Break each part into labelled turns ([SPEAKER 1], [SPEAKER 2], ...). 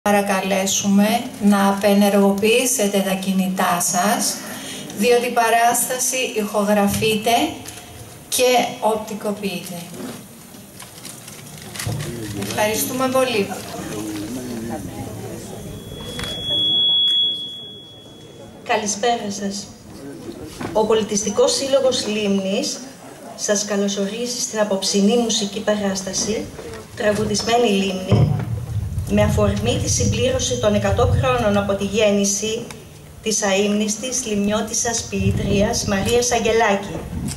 [SPEAKER 1] Παρακαλέσουμε να απενεργοποιήσετε τα κινητά σας, διότι η παράσταση ηχογραφείται και οπτικοποιείται. Ευχαριστούμε πολύ.
[SPEAKER 2] Καλησπέρα σας. Ο Πολιτιστικός Σύλλογος Λίμνης σας καλωσορίζει στην απόψινή μουσική παράσταση «Τραγουδισμένη Λίμνη» με αφορμή τη συμπλήρωση των 100 χρόνων από τη γέννηση της αείμνηστης λιμνιώτισσας ποιήτριας Μαρίας Αγγελάκη.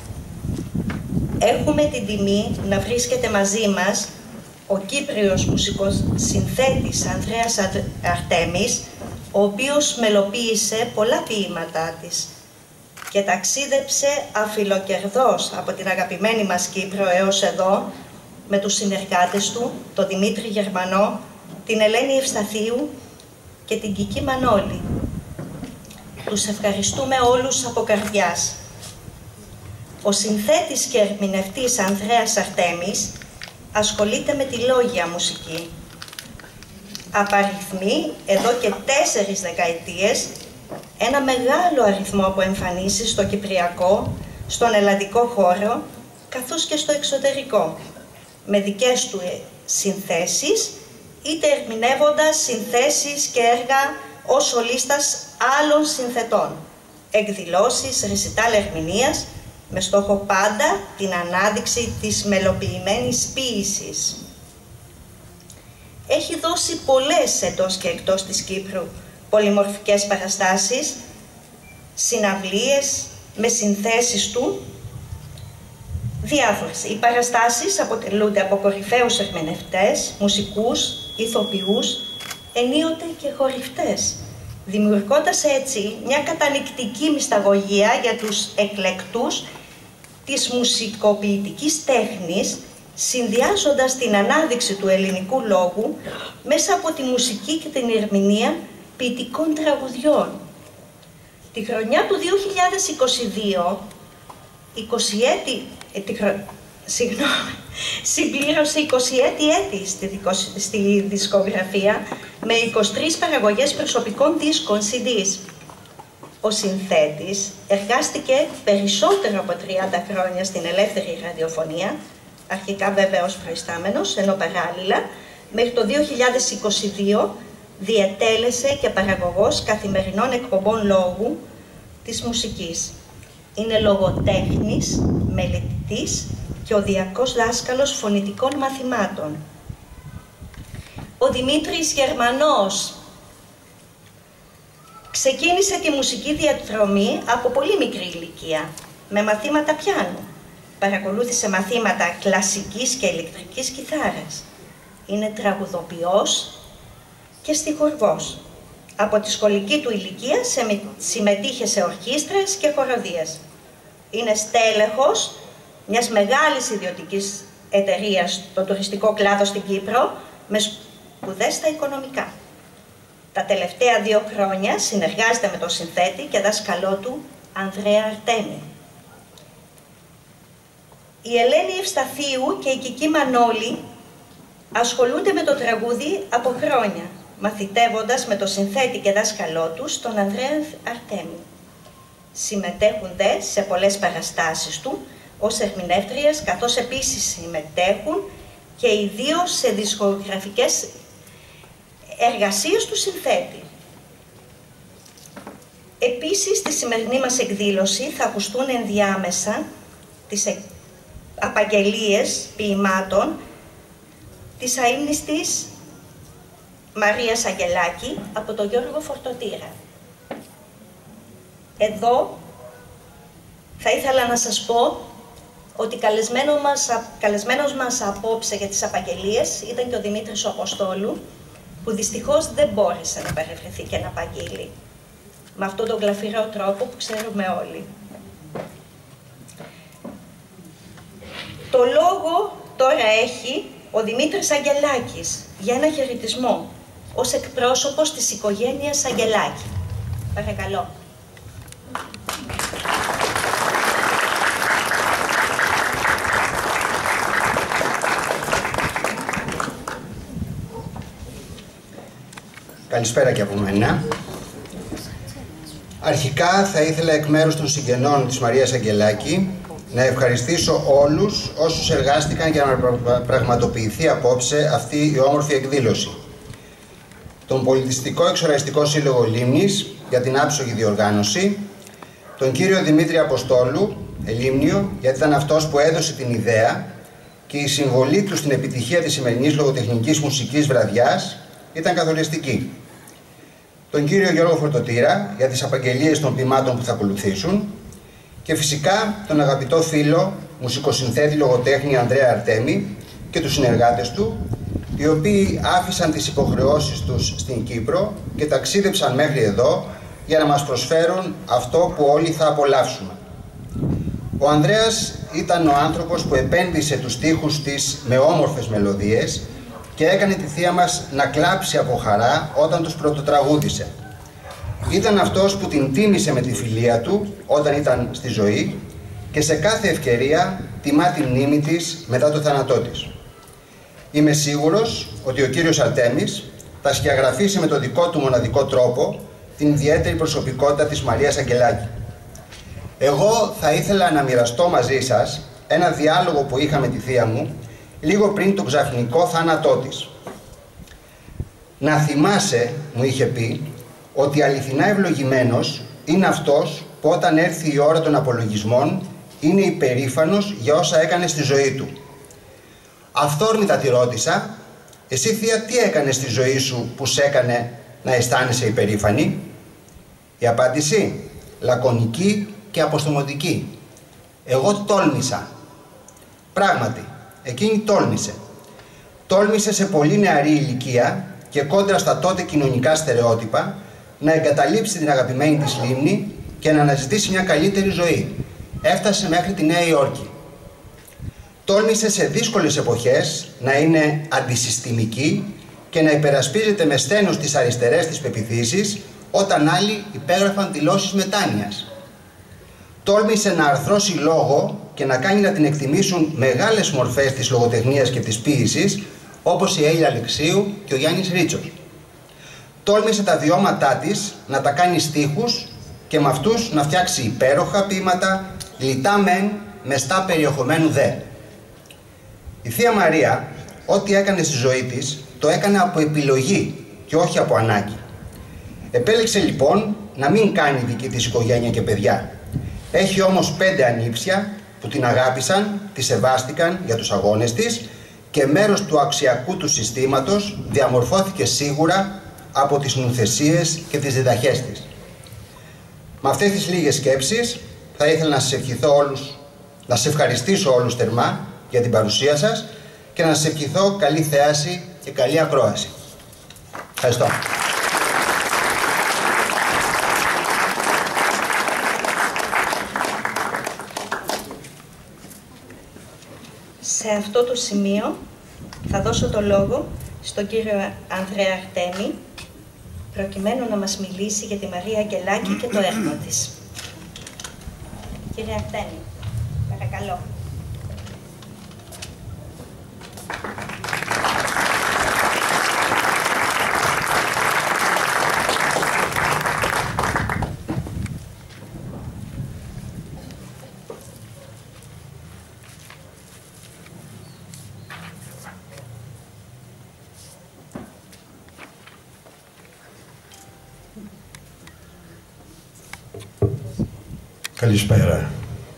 [SPEAKER 2] Έχουμε την τιμή να βρίσκεται μαζί μας ο Κύπριος μουσικός συνθέτης Ανδρέας Αρτέμις, ο οποίος μελοποίησε πολλά ποίηματά της και ταξίδεψε αφιλοκερδός από την αγαπημένη μας Κύπρο έως εδώ με τους συνεργάτες του, τον Δημήτρη Γερμανό, την Ελένη Ευσταθίου και την Κική Μανώλη. Τους ευχαριστούμε όλους από καρδιάς. Ο συνθέτης και ερμηνευτής Ανδρέας Αρτέμις ασχολείται με τη λόγια μουσική. Απαριθμεί εδώ και 4 δεκαετίες ένα μεγάλο αριθμό από εμφανίσεις στο κυπριακό, στον ελλαδικό χώρο, καθώς και στο εξωτερικό, με δικές του συνθέσεις, είτε ερμηνεύοντας συνθέσεις και έργα ως σολίστας άλλων συνθετών, εκδηλώσεις, ρεσιτάλ ερμηνείας, με στόχο πάντα την ανάδειξη της μελοποιημένης ποίησης. Έχει δώσει πολλές εντός και εκτός της Κύπρου πολυμορφικές παραστάσεις, συναυλίες με συνθέσεις του διάφορες. Οι παραστάσεις αποτελούνται από κορυφαίους ερμηνευτές, μουσικούς, ηθοποιούς, ενίοτε και χορευτές, δημιουργώντας έτσι μια κατανυκτική μυσταγωγία για τους εκλεκτούς της μουσικοποιητικής τέχνης, συνδυάζοντας την ανάδειξη του ελληνικού λόγου μέσα από τη μουσική και την ερμηνεία ποιητικών τραγουδιών. Τη χρονιά του 2022, συμπλήρωσε 20 έτη στη δισκογραφία με 23 παραγωγές προσωπικών δίσκων CDs. Ο συνθέτης εργάστηκε περισσότερο από 30 χρόνια στην ελεύθερη ραδιοφωνία, αρχικά βέβαια ως προϊστάμενος, ενώ παράλληλα μέχρι το 2022 διετέλεσε και παραγωγός καθημερινών εκπομπών λόγου της μουσικής. Είναι λογοτέχνης, μελετητής και οδιακός δάσκαλος φωνητικών μαθημάτων. Ο Δημήτρης Γερμανός ξεκίνησε τη μουσική διαδρομή από πολύ μικρή ηλικία, με μαθήματα πιάνου. Παρακολούθησε μαθήματα κλασικής και ηλεκτρικής κιθάρας. Είναι τραγουδοποιός και στιχουργός. Από τη σχολική του ηλικία συμμετείχε σε ορχήστρες και χοροδίες. Είναι στέλεχος μιας μεγάλης ιδιωτικής εταιρείας στο τουριστικό κλάδο στην Κύπρο, με σπουδές στα οικονομικά. Τα τελευταία 2 χρόνια συνεργάζεται με τον συνθέτη και δάσκαλό του Ανδρέα Αρτέμι. Η Ελένη Ευσταθίου και η Κική Μανώλη ασχολούνται με το τραγούδι από χρόνια, μαθητεύοντας με τον συνθέτη και δάσκαλό του, τον Ανδρέα Αρτέμι. Συμμετέχουν δε σε πολλές παραστάσεις του ως ερμηνεύτριες, καθώς επίσης συμμετέχουν και ιδίως σε δισκογραφικές εργασίες του συνθέτη. Επίσης, στη σημερινή μας εκδήλωση θα ακουστούν ενδιάμεσα τις απαγγελίες ποιημάτων της αείμνηστης Μαρίας Αγγελάκη από τον Γιώργο Φορτωτήρα. Εδώ θα ήθελα να σας πω ότι καλεσμένος μας απόψε για τις απαγγελίες ήταν και ο Δημήτρης Αποστόλου, που δυστυχώς δεν μπόρεσε να παρευρεθεί και να απαγγείλει με αυτόν τον γλαφυρό τρόπο που ξέρουμε όλοι. Το λόγο τώρα έχει ο Δημήτρης Αγγελάκης για ένα χαιρετισμό ως εκπρόσωπος της οικογένειας Αγγελάκη. Παρακαλώ.
[SPEAKER 3] Καλησπέρα και από μένα. Αρχικά θα ήθελα εκ μέρους των συγγενών της Μαρίας Αγγελάκη να ευχαριστήσω όλους όσους εργάστηκαν για να πραγματοποιηθεί απόψε αυτή η όμορφη εκδήλωση. Τον Πολιτιστικό Εξοραϊστικό Σύλλογο Λίμνης για την άψογη διοργάνωση, τον κύριο Δημήτρη Αποστόλου, Ελίμνιο, γιατί ήταν αυτός που έδωσε την ιδέα και η συμβολή του στην επιτυχία της σημερινής λογοτεχνικής μουσικής βραδιάς ήταν καθοριστική. Τον κύριο Γιώργο Φορτοτήρα για τις απαγγελίες των ποιμάτων που θα ακολουθήσουν και φυσικά τον αγαπητό φίλο, μουσικοσυνθέτη λογοτέχνη Ανδρέα Αρτέμι και τους συνεργάτες του, οι οποίοι άφησαν τις υποχρεώσεις τους στην Κύπρο και ταξίδεψαν μέχρι εδώ για να μας προσφέρουν αυτό που όλοι θα απολαύσουμε. Ο Ανδρέας ήταν ο άνθρωπος που επένδυσε τους στίχους της με όμορφες μελωδίες και έκανε τη θεία μας να κλάψει από χαρά όταν τους πρωτοτραγούδησε. Ήταν αυτός που την τίμησε με τη φιλία του όταν ήταν στη ζωή και σε κάθε ευκαιρία τιμά τη μνήμη της μετά το θάνατό της. Είμαι σίγουρος ότι ο κύριος Αρτέμις θα σκιαγραφίσει με το δικό του μοναδικό τρόπο την ιδιαίτερη προσωπικότητα της Μαρίας Αγγελάκη. Εγώ θα ήθελα να μοιραστώ μαζί σας ένα διάλογο που είχα με τη θεία μου λίγο πριν τον ξαφνικό θάνατό της. «Να θυμάσαι», μου είχε πει, «ότι αληθινά ευλογημένος είναι αυτός που όταν έρθει η ώρα των απολογισμών είναι υπερήφανος για όσα έκανε στη ζωή του». Αυθόρμητα τη ρώτησα, «Εσύ θεία τι έκανες στη ζωή σου που σ' έκανε να αισθάνεσαι υπερήφανη?» Η απάντηση, λακωνική και αποστομωτική. «Εγώ τόλμησα». Πράγματι, εκείνη τόλμησε. Τόλμησε σε πολύ νεαρή ηλικία και κόντρα στα τότε κοινωνικά στερεότυπα να εγκαταλείψει την αγαπημένη της Λίμνη και να αναζητήσει μια καλύτερη ζωή. Έφτασε μέχρι τη Νέα Υόρκη. Τόλμησε σε δύσκολες εποχές να είναι αντισυστημική και να υπερασπίζεται με σθένος τις αριστερές της πεποιθήσεις όταν άλλοι υπέγραφαν δηλώσεις μετάνοιας. Τόλμησε να αρθρώσει λόγο και να κάνει να την εκτιμήσουν μεγάλες μορφές της λογοτεχνίας και της ποίησης, όπως η Έλλη Αλεξίου και ο Γιάννης Ρίτσος. Τόλμησε τα βιώματά της να τα κάνει στίχους και με αυτούς να φτιάξει υπέροχα ποίηματα, λιτά μεν, μεστά περιεχομένου δε. Η θεία Μαρία, ό,τι έκανε στη ζωή της, το έκανε από επιλογή και όχι από ανάγκη. Επέλεξε λοιπόν να μην κάνει δική της οικογένεια και παιδιά. Έχει όμως 5 ανήψια που την αγάπησαν, τη σεβάστηκαν για τους αγώνες της και μέρος του αξιακού του συστήματος διαμορφώθηκε σίγουρα από τις νουθεσίες και τις διδαχές της. Με αυτές τις λίγες σκέψεις θα ήθελα να σας ευχηθώ όλους, να σας ευχαριστήσω όλους θερμά για την παρουσία σας και να σας ευχηθώ καλή θέαση και καλή ακρόαση. Ευχαριστώ.
[SPEAKER 2] Σε αυτό το σημείο θα δώσω το λόγο στον κύριο Ανδρέα Αρτέμι προκειμένου να μας μιλήσει για τη Μαρία Αγγελάκη και το έργο της. Κύριε Αρτέμι, παρακαλώ.
[SPEAKER 4] Καλησπέρα.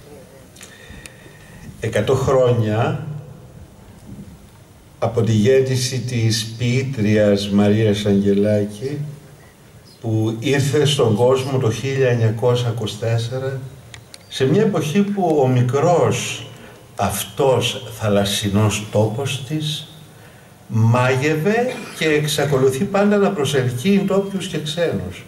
[SPEAKER 4] 100 χρόνια από τη γέννηση της ποιήτριας Μαρίας Αγγελάκη που ήρθε στον κόσμο το 1924 σε μια εποχή που ο μικρός αυτός θαλασσινός τόπος της μάγευε και εξακολουθεί πάντα να προσελκύει ντόπιους και ξένους.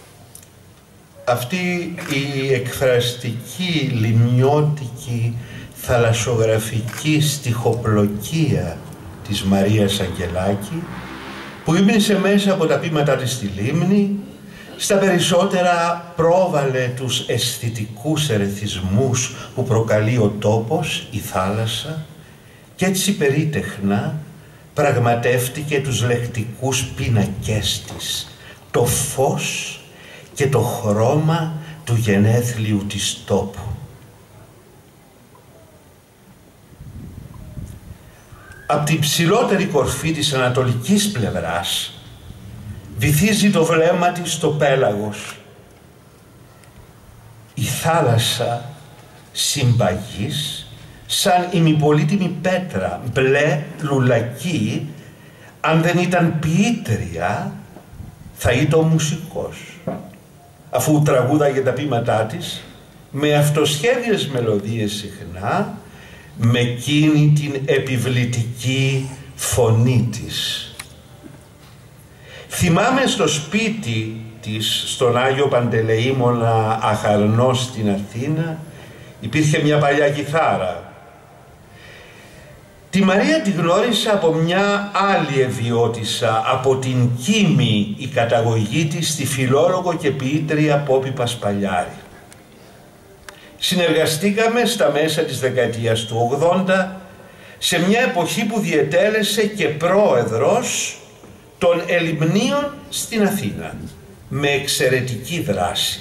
[SPEAKER 4] Αυτή η εκφραστική, λιμνιώτικη, θαλασσογραφική στιχοπλοκία της Μαρίας Αγγελάκη που ήμνησε μέσα από τα ποίηματά της στη Λίμνη, στα περισσότερα πρόβαλε τους αισθητικούς ερεθισμούς που προκαλεί ο τόπος, η θάλασσα, και έτσι περίτεχνα πραγματεύτηκε τους λεκτικούς πίνακές της, το φως και το χρώμα του γενέθλιου της τόπου. Απ' την ψηλότερη κορφή της ανατολικής πλευράς βυθίζει το βλέμμα της στο πέλαγος. Η θάλασσα συμπαγής σαν ημιπολίτιμη πέτρα, μπλε λουλακή, αν δεν ήταν ποιήτρια θα ήταν μουσικός, αφού τραγούδαγε τα ποίηματά της με αυτοσχέδιες μελωδίες συχνά, με εκείνη την επιβλητική φωνή της. Θυμάμαι στο σπίτι της, στον Άγιο Παντελεήμονα Αχαρνό στην Αθήνα, υπήρχε μια παλιά κιθάρα. Τη Μαρία τη γνώρισα από μια άλλη ευιώτισσα, από την Κίμη, η καταγωγή της, στη φιλόλογο και ποιήτρια Πόπη Πασπαλιάρη. Συνεργαστήκαμε στα μέσα της δεκαετίας του 80, σε μια εποχή που διετέλεσε και πρόεδρος των Ελιμνίων στην Αθήνα, με εξαιρετική δράση.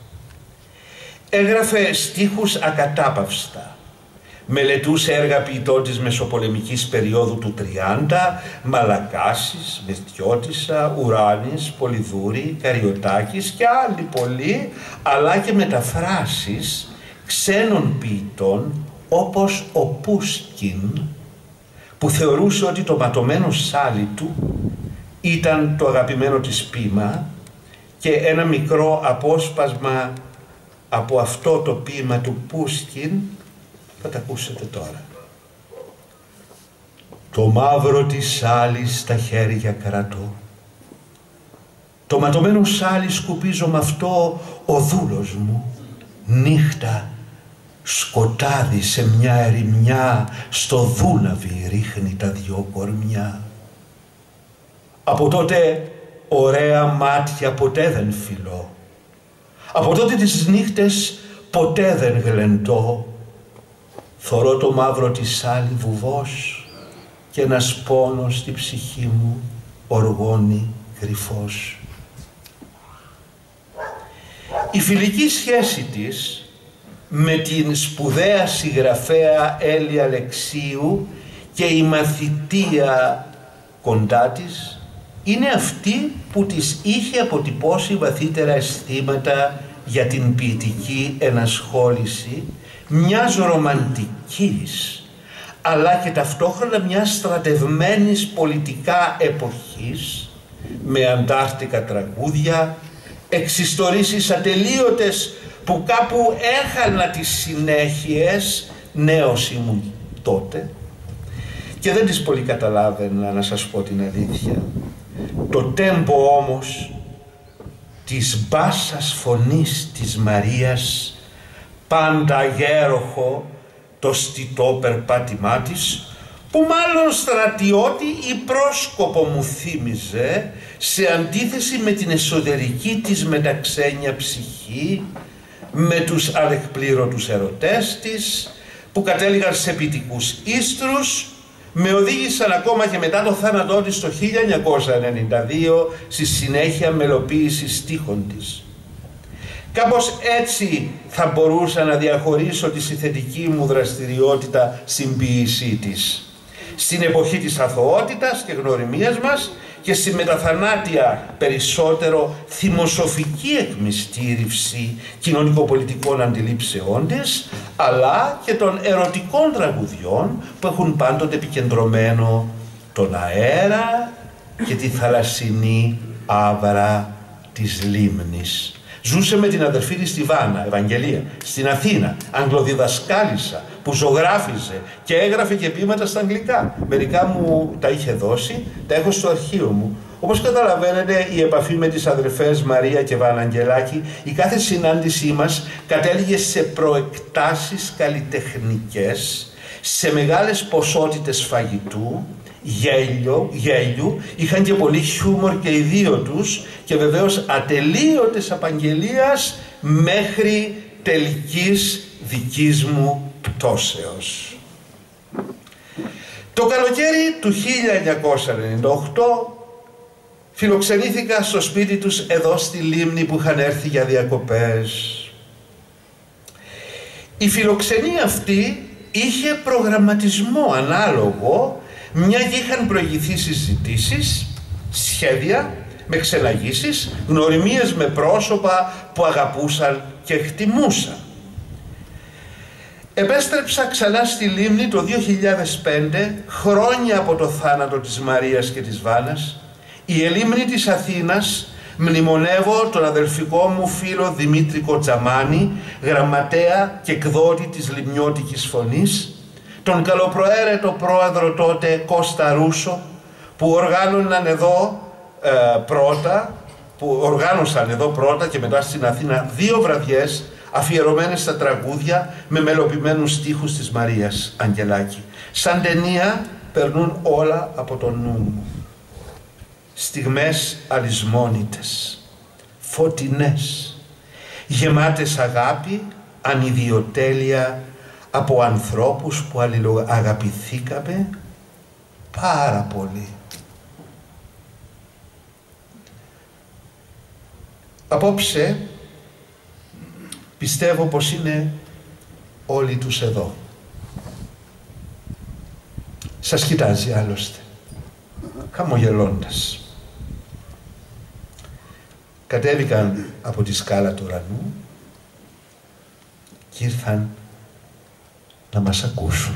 [SPEAKER 4] Έγραφε στίχους ακατάπαυστα, μελετούσε έργα ποιητών της μεσοπολεμικής περίοδου του 30, Μαλακάσης, Μεθιώτισσα, Ουράνης, Πολυδούρη, Καριωτάκης και άλλοι πολλοί, αλλά και μεταφράσεις ξένων ποιητών όπως ο Πούσκιν, που θεωρούσε ότι το ματωμένο σάλι του ήταν το αγαπημένο της ποίημα, και ένα μικρό απόσπασμα από αυτό το ποίημα του Πούσκιν θα τα ακούσετε τώρα. Το μαύρο της σάλης στα χέρια κρατώ, το ματωμένο σάλι σκουπίζω με αυτό ο δούλος μου, νύχτα σκοτάδι σε μια ερημιά, στο Δούναβι ρίχνει τα δυο κορμιά. Από τότε ωραία μάτια ποτέ δεν φιλώ, από τότε τις νύχτες ποτέ δεν γλεντώ. Θωρώ το μαύρο της σάλι βουβός και ένας πόνος στη ψυχή μου οργώνει κρυφός. Η φιλική σχέση της με την σπουδαία συγγραφέα Έλλη Αλεξίου και η μαθητεία κοντά της είναι αυτή που της είχε αποτυπώσει βαθύτερα αισθήματα για την ποιητική ενασχόληση μιας ρομαντικής, αλλά και ταυτόχρονα μιας στρατευμένης πολιτικά εποχής, με αντάρτικα τραγούδια, εξιστορήσεις ατελείωτες που κάπου έχανα τις συνέχειες, νέος ήμουν τότε και δεν τις πολύ καταλάβαινα, να σας πω την αλήθεια. Το τέμπο όμως της μπάσας φωνής της Μαρίας, πάντα γέροχο το στιτό περπάτημά της, που μάλλον στρατιώτη ή πρόσκοπο μου θύμιζε, σε αντίθεση με την εσωτερική της μεταξένια ψυχή, με τους ανεκπλήρωτους ερωτές της, που κατέληγαν σε ποιητικούς ίστρους, με οδήγησαν ακόμα και μετά το θάνατό της το 1992 στη συνέχεια μελοποίηση στίχων της. Κάπως έτσι θα μπορούσα να διαχωρίσω τη συνθετική μου δραστηριότητα στην ποίησή της. Στην εποχή της αθωότητας και γνωριμίας μας και στη μεταθανάτια περισσότερο θυμοσοφική εκμυστήρευση κοινωνικοπολιτικών αντιλήψεών της, αλλά και των ερωτικών τραγουδιών που έχουν πάντοτε επικεντρωμένο τον αέρα και τη θαλασσινή άβρα της λίμνης. Ζούσε με την αδερφή της στη Βάνα, Ευαγγελία, στην Αθήνα, αγγλοδιδασκάλισσα, που ζωγράφιζε και έγραφε και ποίηματα στα αγγλικά. Μερικά μου τα είχε δώσει, τα έχω στο αρχείο μου. Όπως καταλαβαίνετε, η επαφή με τις αδερφές Μαρία και Βάνα Αγγελάκη, η κάθε συνάντησή μας κατέληγε σε προεκτάσεις καλλιτεχνικές, σε μεγάλες ποσότητες φαγητού, γέλιου, είχαν και πολύ χιούμορ και οι δύο τους και βεβαίως ατελείωτες απαγγελίας μέχρι τελικής δικής μου πτώσεως. Το καλοκαίρι του 1998 Φιλοξενήθηκα στο σπίτι τους εδώ στη Λίμνη που είχαν έρθει για διακοπές. Η φιλοξενία αυτή είχε προγραμματισμό ανάλογο, μια και είχαν προηγηθεί συζητήσεις, σχέδια με ξεναγήσεις, γνωριμίες με πρόσωπα που αγαπούσαν και εκτιμούσαν. Επέστρεψα ξανά στη Λίμνη το 2005, χρόνια από το θάνατο της Μαρίας και της Βάνας. Η Ελίμνη της Αθήνας μνημονεύω τον αδελφικό μου φίλο Δημήτρη Κοτζαμάνη, γραμματέα και εκδότη της Λιμνιώτικης Φωνής, τον καλοπροαίρετο πρόεδρο τότε Κώστα Ρούσο, που οργάνωσαν εδώ πρώτα και μετά στην Αθήνα 2 βραδιές αφιερωμένες στα τραγούδια με μελοποιημένους στίχους της Μαρίας Αγγελάκη. Σαν ταινία περνούν όλα από το νου μου. Στιγμές αλυσμόνητες, φωτεινές, γεμάτες αγάπη, ανιδιοτέλεια από ανθρώπους που αγαπηθήκαμε πάρα πολύ. Απόψε πιστεύω πως είναι όλοι τους εδώ. Σας κοιτάζει άλλωστε, χαμογελώντας. Κατέβηκαν από τη σκάλα του ουρανού και ήρθαν να μας ακούσουν.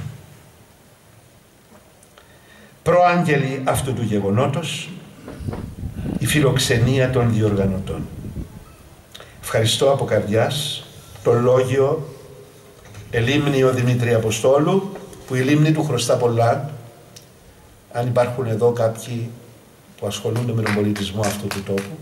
[SPEAKER 4] Προάγγελοι αυτού του γεγονότος, η φιλοξενία των διοργανωτών. Ευχαριστώ από καρδιάς το λόγιο Ελίμνιο Δημήτρη Αποστόλου, που η Λίμνη του χρωστά πολλά. Αν υπάρχουν εδώ κάποιοι που ασχολούνται με τον πολιτισμό αυτού του τόπου.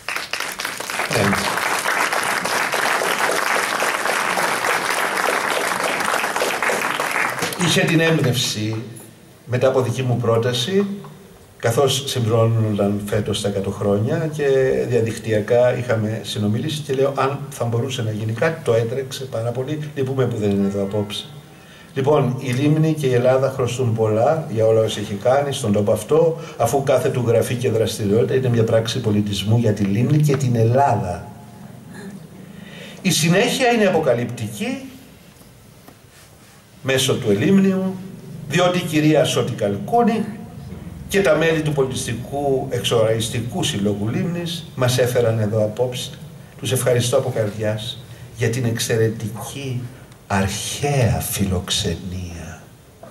[SPEAKER 4] Είχε την έμπνευση μετά από δική μου πρόταση, καθώς συμπληρώνονταν φέτος τα 100 χρόνια και διαδικτυακά είχαμε συνομιλήσει, και λέω αν θα μπορούσε να γίνει κάτι, το έτρεξε πάρα πολύ. Λυπούμε που δεν είναι εδώ απόψε. Λοιπόν, η Λίμνη και η Ελλάδα χρωστούν πολλά για όλα όσα έχει κάνει στον τόπο αυτό, αφού κάθε του γραφή και δραστηριότητα είναι μια πράξη πολιτισμού για τη Λίμνη και την Ελλάδα. Η συνέχεια είναι αποκαλυπτική μέσω του Ελίμνιου, διότι η κυρία Σώτη Καλκούνη και τα μέλη του Πολιτιστικού Εξοραϊστικού Συλλόγου Λίμνης μας έφεραν εδώ απόψε. Τους ευχαριστώ από καρδιάς για την εξαιρετική αρχαία φιλοξενία.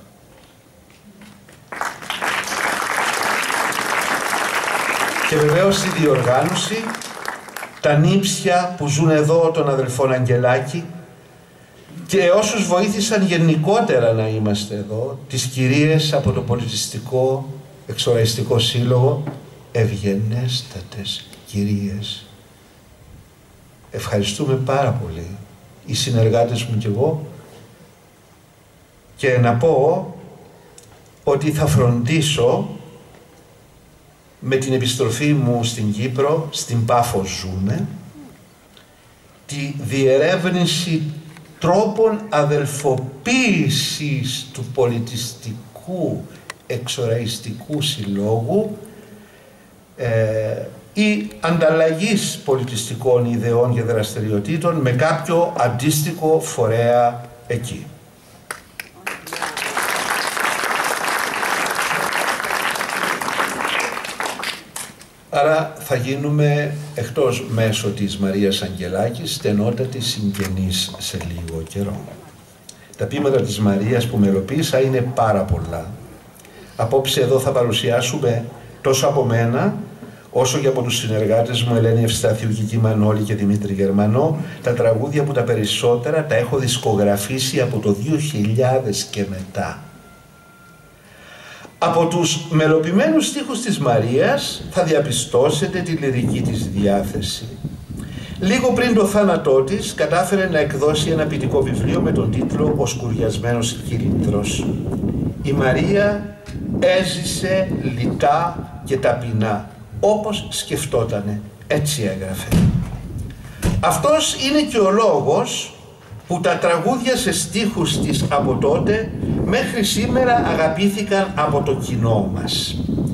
[SPEAKER 4] Και βεβαίως στη διοργάνωση τα νύψια που ζουν εδώ των αδελφών Αγγελάκη και όσους βοήθησαν γενικότερα να είμαστε εδώ, τις κυρίες από το Πολιτιστικό Εξοραϊστικό Σύλλογο, ευγενέστατες κυρίες. Ευχαριστούμε πάρα πολύ, οι συνεργάτες μου και εγώ, και να πω ότι θα φροντίσω με την επιστροφή μου στην Κύπρο, στην Πάφο ζούμε, τη διερεύνηση τρόπων αδελφοποίησης του Πολιτιστικού Εξοραϊστικού Συλλόγου ή ανταλλαγής πολιτιστικών ιδεών και δραστηριοτήτων με κάποιο αντίστοιχο φορέα εκεί. Άρα θα γίνουμε, εκτός μέσω της Μαρίας Αγγελάκης, στενότατοι συγγενείς σε λίγο καιρό. Τα ποίηματα της Μαρίας που μελοποίησα είναι πάρα πολλά. Απόψε εδώ θα παρουσιάσουμε τόσο από μένα, όσο και από τους συνεργάτες μου Ελένη Ευστάθιου, Κική Μανώλη και Δημήτρη Γερμανό, τα τραγούδια που τα περισσότερα τα έχω δισκογραφήσει από το 2000 και μετά. Από τους μελοποιημένους στίχους της Μαρίας θα διαπιστώσετε τη λυρική της διάθεση. Λίγο πριν το θάνατό της κατάφερε να εκδώσει ένα ποιητικό βιβλίο με τον τίτλο «Ο σκουριασμένος κύλινδρος». Η Μαρία έζησε λιτά και ταπεινά, όπως σκεφτότανε, έτσι έγραφε. Αυτός είναι και ο λόγος που τα τραγούδια σε στίχους της από τότε μέχρι σήμερα αγαπήθηκαν από το κοινό μας.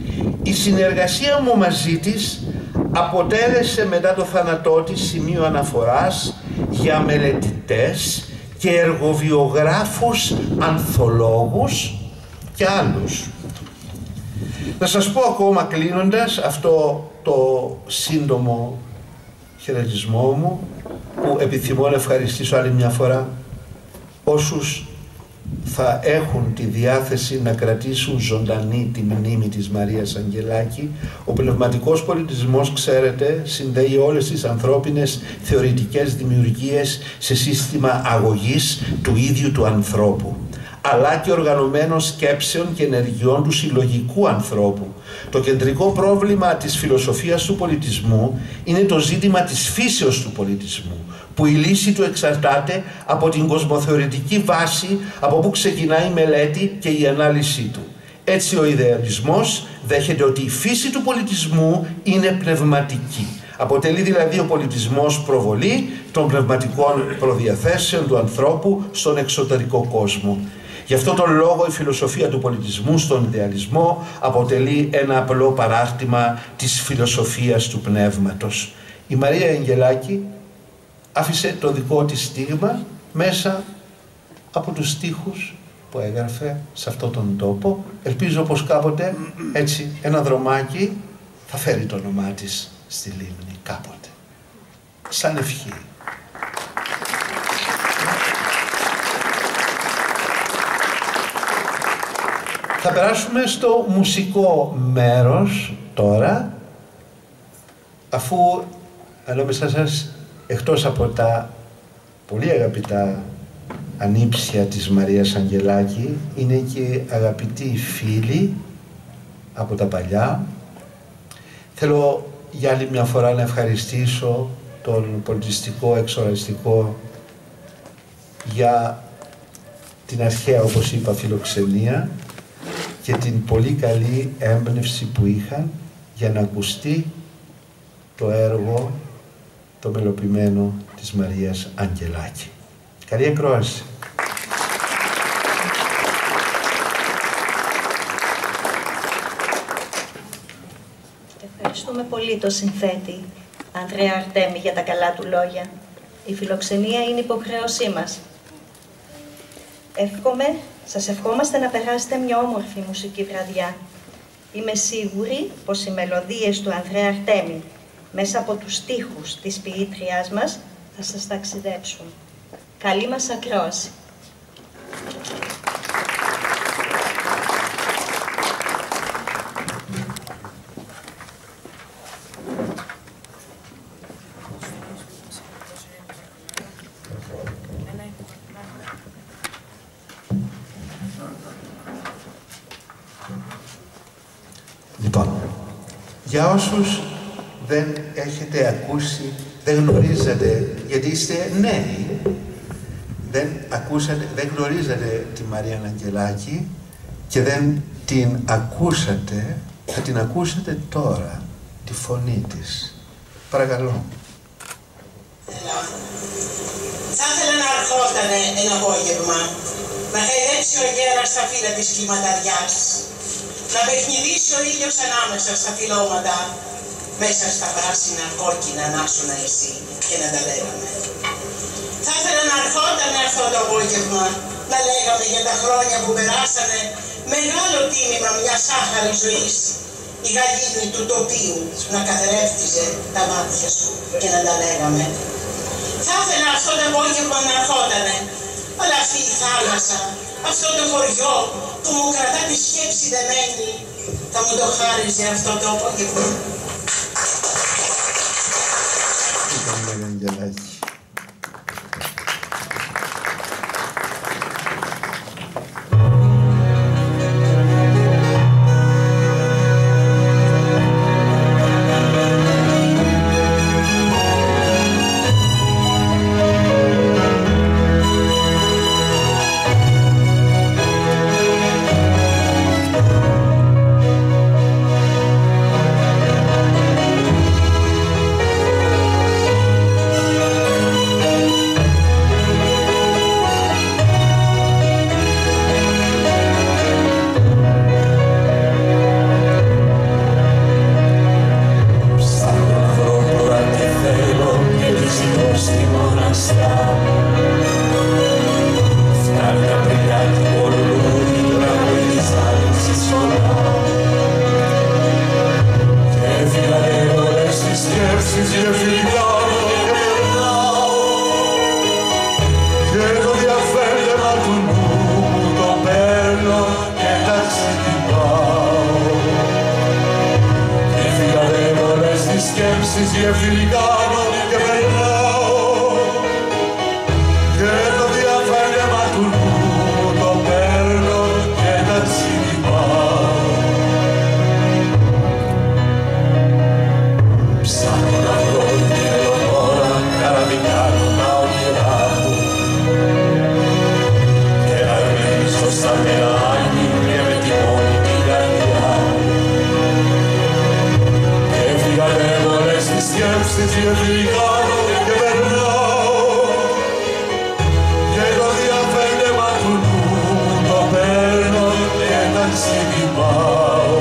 [SPEAKER 4] Η συνεργασία μου μαζί της αποτέλεσε μετά το θάνατό της σημείο αναφοράς για μελετητές και εργοβιογράφους, ανθολόγους και άλλους. Να σας πω ακόμα κλείνοντας αυτό το σύντομο χαιρετισμό μου, που επιθυμώ να ευχαριστήσω άλλη μια φορά όσους θα έχουν τη διάθεση να κρατήσουν ζωντανή τη μνήμη της Μαρίας Αγγελάκη. Ο πνευματικός πολιτισμός, ξέρετε, συνδέει όλες τις ανθρώπινες θεωρητικές δημιουργίες σε σύστημα αγωγής του ίδιου του ανθρώπου, αλλά και οργανωμένων σκέψεων και ενεργειών του συλλογικού ανθρώπου. Το κεντρικό πρόβλημα της φιλοσοφίας του πολιτισμού είναι το ζήτημα της φύσεως του πολιτισμού, που η λύση του εξαρτάται από την κοσμοθεωρητική βάση από που ξεκινάει η μελέτη και η ανάλυση του. Έτσι ο ιδεαλισμός δέχεται ότι η φύση του πολιτισμού είναι πνευματική. Αποτελεί δηλαδή ο πολιτισμός προβολή των πνευματικών προδιαθέσεων του ανθρώπου στον εξωτερικό κόσμο. Γι' αυτό τον λόγο η φιλοσοφία του πολιτισμού στον ιδεαλισμό αποτελεί ένα απλό παράρτημα της φιλοσοφίας του πνεύματος. Η Μαρία Αγγελάκη άφησε το δικό της στίγμα μέσα από τους στίχους που έγραφε σε αυτόν τον τόπο. Ελπίζω πως κάποτε έτσι ένα δρομάκι θα φέρει το όνομά της στη λίμνη κάποτε. Σαν ευχή. Θα περάσουμε στο μουσικό μέρος τώρα, αφού ανάμεσα σας, εκτός από τα πολύ αγαπητά ανήψια της Μαρίας Αγγελάκη, είναι και αγαπητοί φίλοι από τα παλιά. Θέλω για άλλη μια φορά να ευχαριστήσω τον πολιτιστικό εξοραστικό για την αρχαία, όπως είπα, φιλοξενία και την πολύ καλή έμπνευση που είχαν για να ακουστεί το έργο, το μελοποιημένο της Μαρίας Αγγελάκη. Καλή ακρόαση.
[SPEAKER 2] Ευχαριστούμε πολύ τον συνθέτη Ανδρέα Αρτέμι για τα καλά του λόγια. Η φιλοξενία είναι υποχρέωσή μας. Σας ευχόμαστε να περάσετε μια όμορφη μουσική βραδιά. Είμαι σίγουρη πως οι μελωδίες του Ανδρέα Αρτέμι μέσα από τους στίχους της ποιήτριάς μας θα σας ταξιδέψουν. Καλή μας ακρόαση.
[SPEAKER 4] Λοιπόν, για όσους δεν έχετε ακούσει, δεν γνωρίζετε, γιατί είστε νέοι, δεν γνωρίζετε τη Μαρία Αγγελάκη και δεν την ακούσατε, θα την ακούσετε τώρα, τη φωνή της. Παρακαλώ.
[SPEAKER 5] Θα ήθελα να ερχότανε ένα απόγευμα, να χαϊδέψει ο γέρας στα φύλλα της κλιματαριάς, να παιχνιδίσει ο ήλιος ανάμεσα στα φυλλώματα, μέσα στα πράσινα κόκκινα να ήσουν εσύ και να τα λέγαμε. Θα ήθελα να ερχότανε αυτό το απόγευμα, να λέγαμε για τα χρόνια που περάσανε, μεγάλο τίμημα μια σάχαρη ζωής, η γαλήνη του τοπίου να καθρέφτιζε τα μάτια σου και να τα λέγαμε. Θα ήθελα αυτό το απόγευμα να ερχότανε, αλλά αυτή η θάλασσα, αυτό το χωριό που μου κρατά τη σκέψη δεμένη, θα μου το χάριζε αυτό το απόγευμα.
[SPEAKER 6] σκέψεις γεφύρι κάνω και περνάω και το διαφαίνεμα του νου το παίρνω και ταξίδι πάω. Ψάχνω να βρω την ελονόρα καραβικάνω τα όνειρά μου και να ερμηνήσω σαν μεράνι και με τη μόνη την καρδιά μου. Και έφυγανε όλες τις σκέψεις γεφύρι κάνω και περνάω και το διαφαίνεμα του νου το παίρνω και ταξίδι πάω.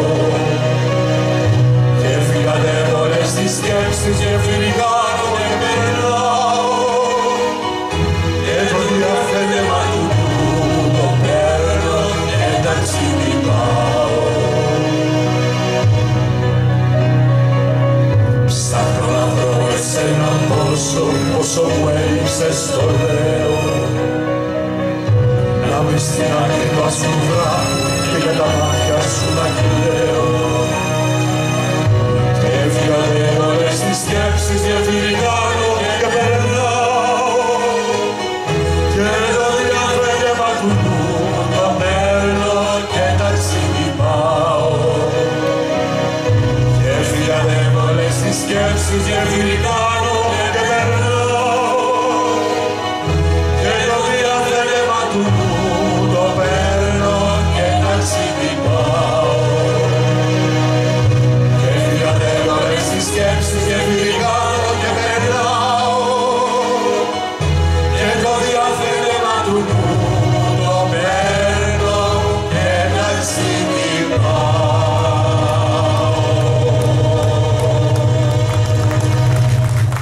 [SPEAKER 6] Και έφυγανε όλες τις σκέψεις γεφύρι κάνω και περνάω και το διαφαίνεμα του νου το παίρνω και ταξίδι πάω. Ψάχνω να βρω εσένα πόσο μου έλειψες το λέω να με στην άκρη του ασκουβρά και για τα μάτια σου να κλαίω. Και έφυγανε όλες τις σκέψεις γεφύρι κάνω και περνάω και το διαφαίνεμα του νου το παίρνω και ταξίδι πάω. Και έφυγανε όλες τις σκέψεις γεφύρι κάνω και περνάω και το διαφαίνεμα του νου το παίρνω και ταξίδι πάω. Και έφυγανε όλες τις σκέψεις γεφύρι κάνω και περνάω και το διαφαίνεμα του νου το παίρνω και ταξίδι πάω.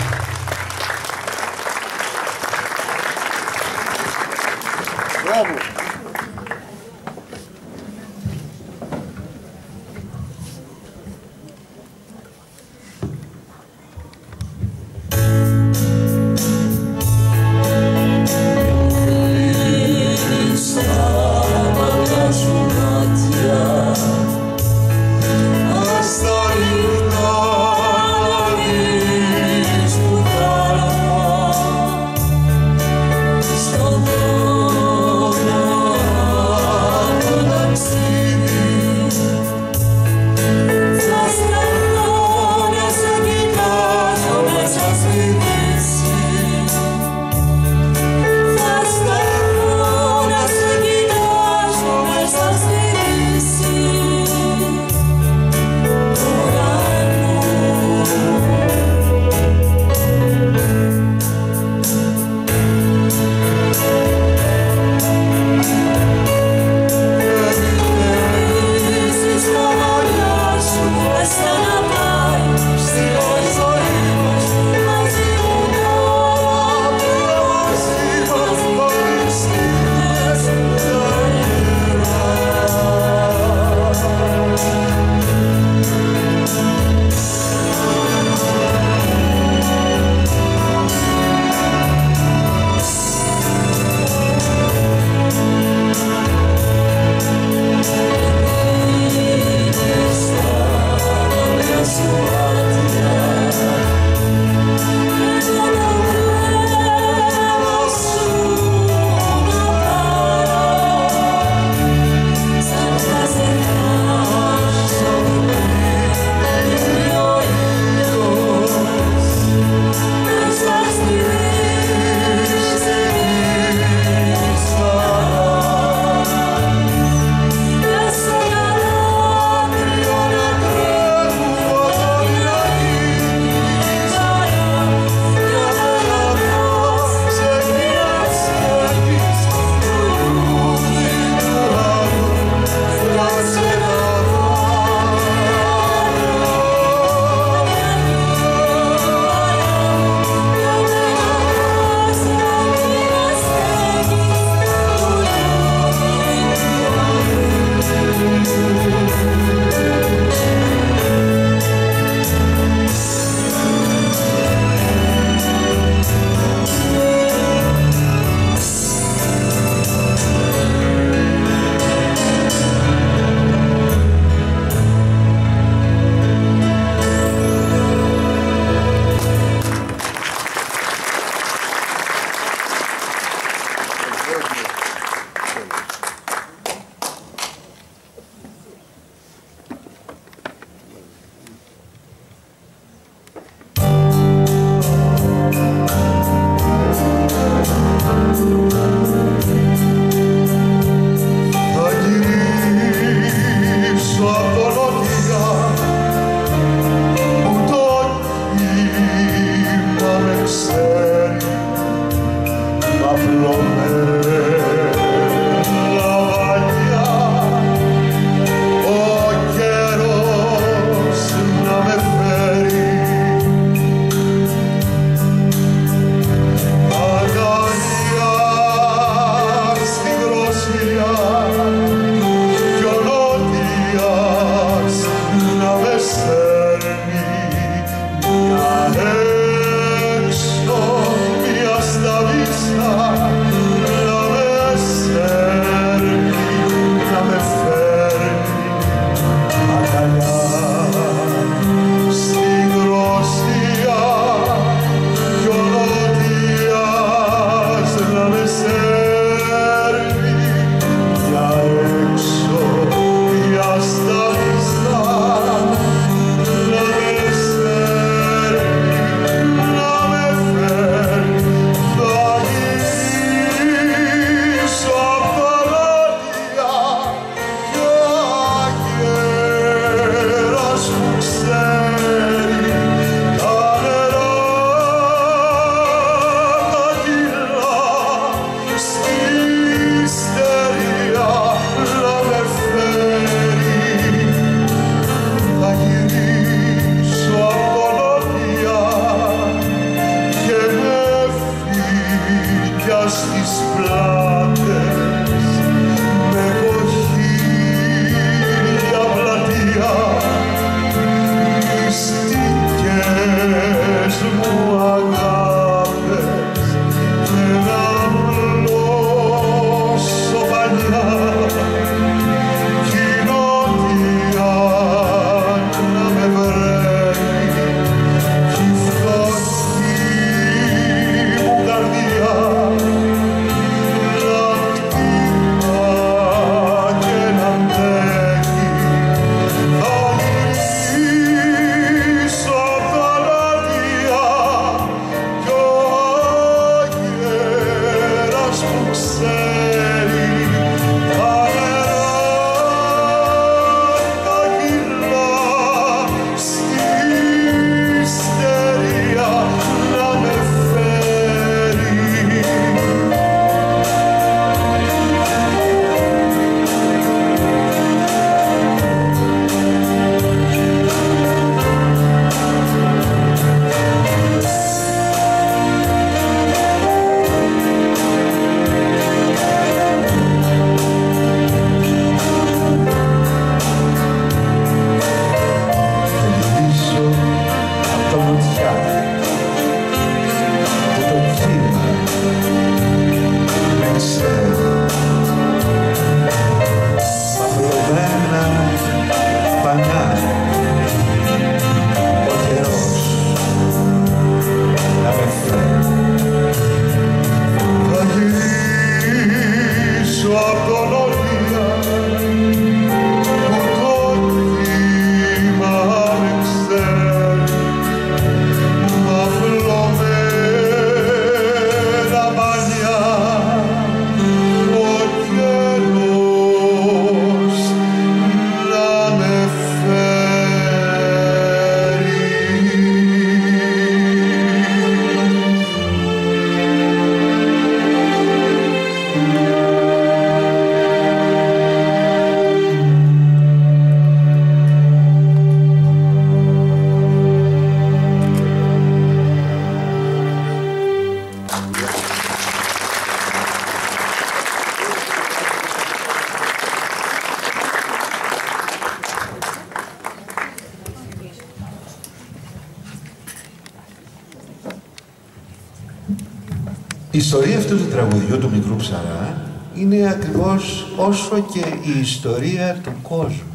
[SPEAKER 4] Η ιστορία αυτού του τραγουδιού του Μικρού Ψαρά είναι ακριβώς όσο και η ιστορία του κόσμου.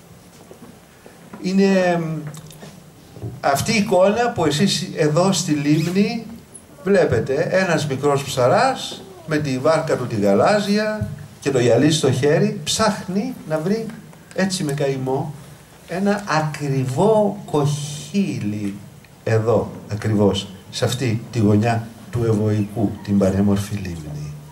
[SPEAKER 4] Είναι αυτή η εικόνα που εσείς εδώ στη λίμνη βλέπετε, ένας μικρός ψαράς με τη βάρκα του τη γαλάζια και το γυαλί στο χέρι ψάχνει να βρει έτσι με καημό ένα ακριβό κοχύλι εδώ ακριβώς, σε αυτή τη γωνιά του Ευωικού, την πανέμορφη λίμνη.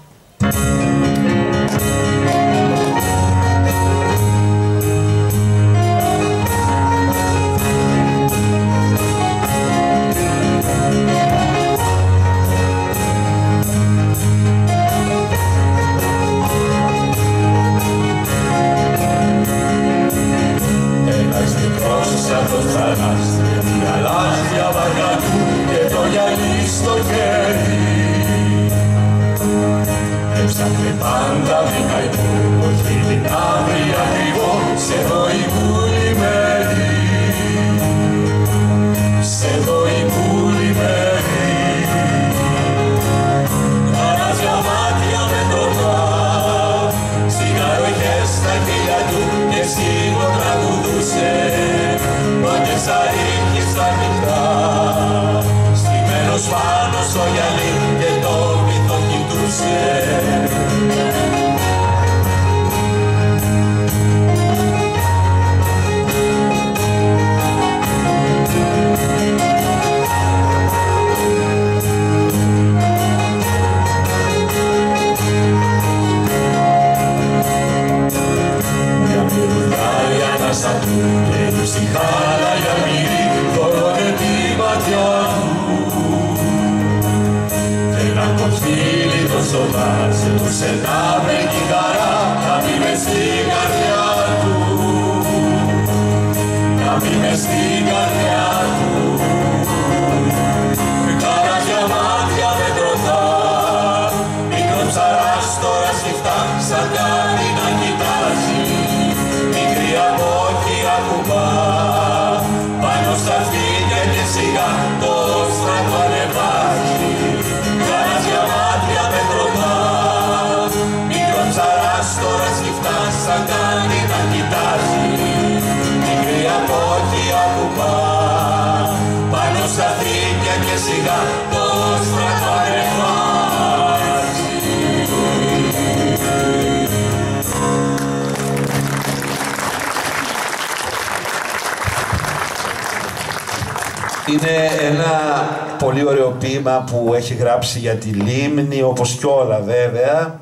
[SPEAKER 4] Είναι ένα πολύ ωραίο ποίημα που έχει γράψει για τη λίμνη, όπως κι όλα βέβαια.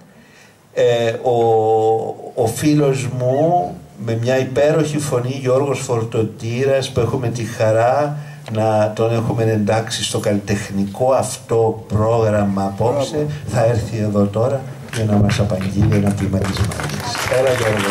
[SPEAKER 4] Ο φίλος μου με μια υπέροχη φωνή, Γιώργος Φορτωτήρας, που έχουμε τη χαρά να τον έχουμε εντάξει στο καλλιτεχνικό αυτό πρόγραμμα απόψε, θα έρθει εδώ τώρα για να μας απαγγείλει ένα ποίημα της Μαρίας. Έλα Γιώργο.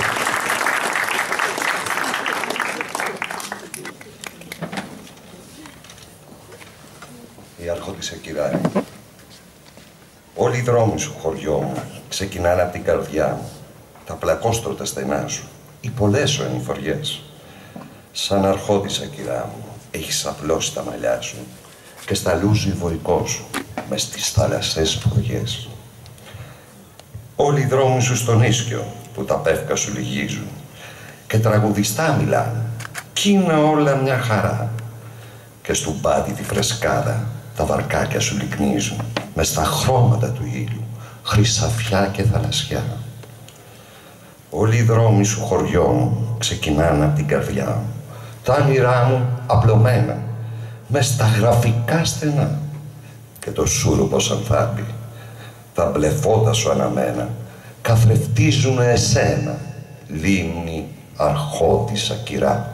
[SPEAKER 7] Η Αρχόντισσα Κυράρη. Όλοι οι δρόμοι σου, χωριό μου, ξεκινάνε από την καρδιά μου. Τα πλακόστρωτα στενά σου, οι πολλές σου ανηφοριές. Σαν Αρχόντισσα Κυρά μου, έχεις απλώσει τα μαλλιά σου και σταλούζει βοικό σου μες στις θάλασσες προγιές. Όλοι οι δρόμοι σου στον ίσκιο που τα πεύκα σου λυγίζουν και τραγουδιστά μιλάνε κι είναι όλα μια χαρά. Και στου μπάτι τη φρεσκάδα τα βαρκάκια σου λυκνίζουν μες στα χρώματα του ήλιου, χρυσαφιά και θαλασσιά. Όλοι οι δρόμοι σου, χωριό μου, ξεκινάνε από την καρδιά μου. Τα όνειρά μου απλωμένα μες στα γραφικά στενά. Και το σούρουπο σαν θάμπη, τα μπλε φώτα σου αναμένα, καθρεφτίζουν εσένα, λίμνη Αρχόντισσα Κυρά.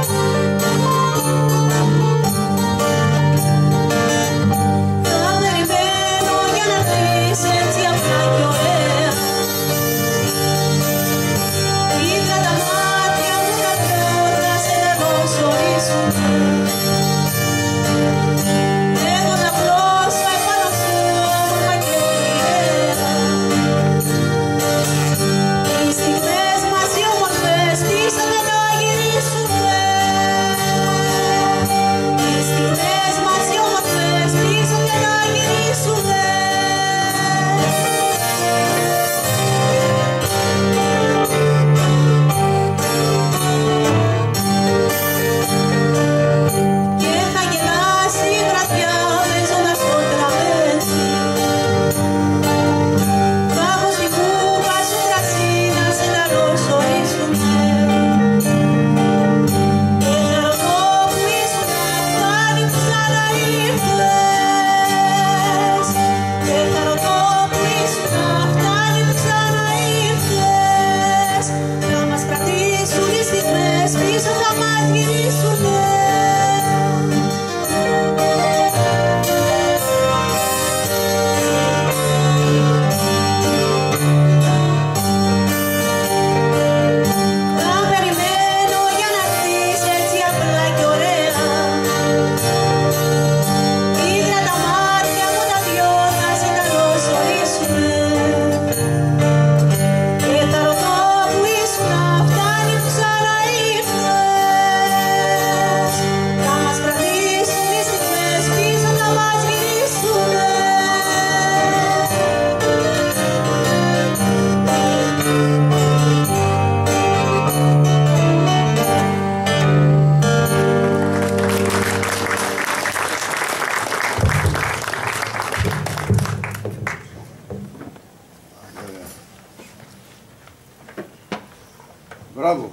[SPEAKER 8] Θα Μπράβο.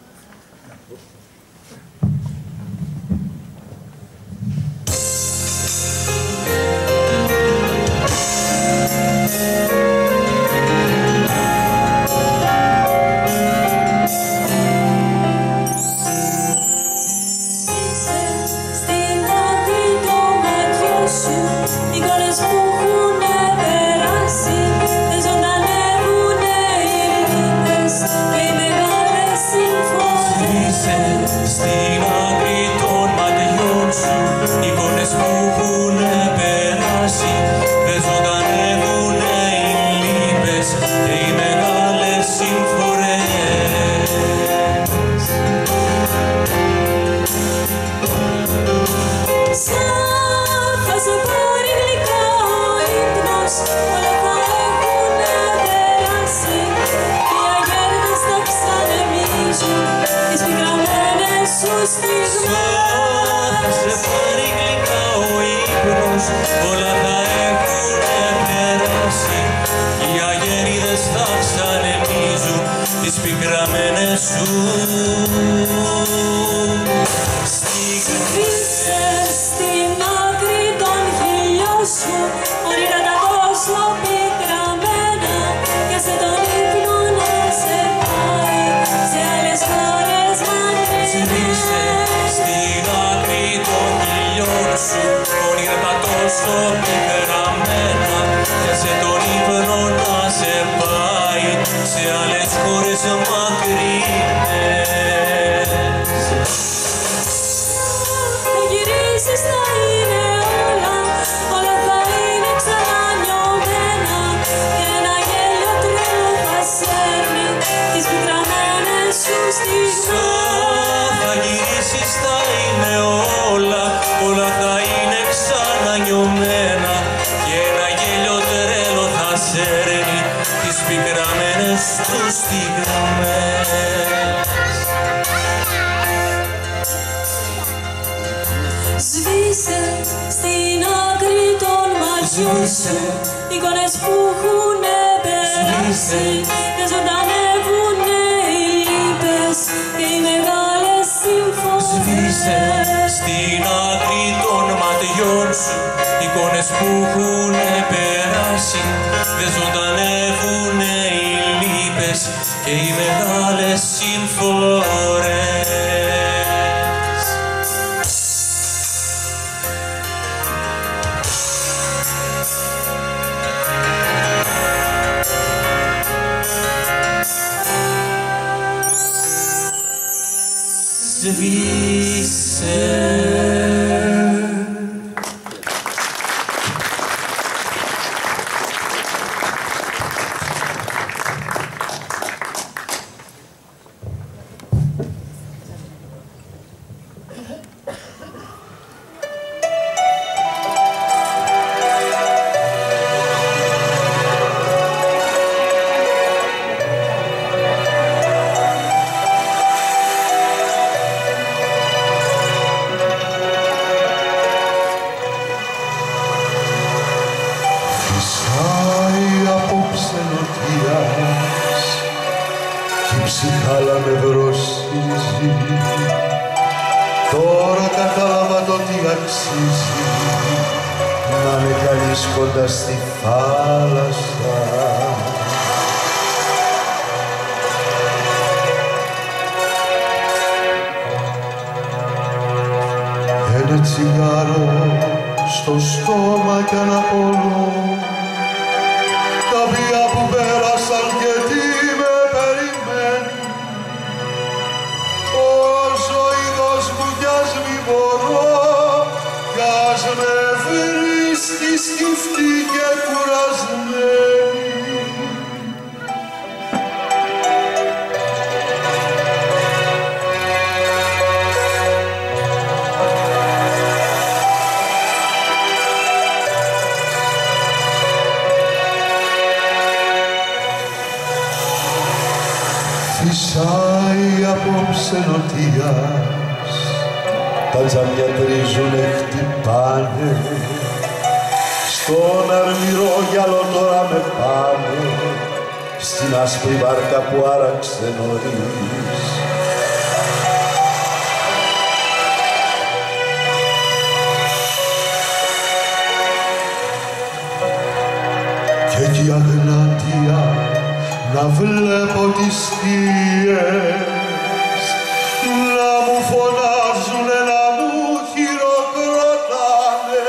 [SPEAKER 9] Εικόνες που έχουνε περάσει και ζωντανεύουνε οι λύπες και οι μεγάλες συμφωνίες.
[SPEAKER 6] Σβήσε στην άκρη των ματιών σου εικόνες που έχουνε περάσει και ζωντανεύουνε οι λύπες και οι μεγάλες συμφορές.
[SPEAKER 10] Τώρα κατάλαβα το τι αξίζει να είναι κανείς κοντά στη θάλασσα. Ένα τσιγάρο στο στόμα κι αναπολώ κάποια που πέρασαν και τι με περιμένει. Όσο είδος μου κι ας μη μπορώ κι ας με βρίσκει σκυφτή και κουρασμένη. Φυσάει απόψε νοτίας, τα τζαμιά τρίζουνε, χτυπάνε, στον αρμυρόγιαλο τώρα με πάνε,
[SPEAKER 6] στην άσπρη βάρκα που άραξε νωρίς. Κι εκεί αγνάντια να βλέπω τις σκιές να μου φωνάζουνε, να μου χειροκροτάνε.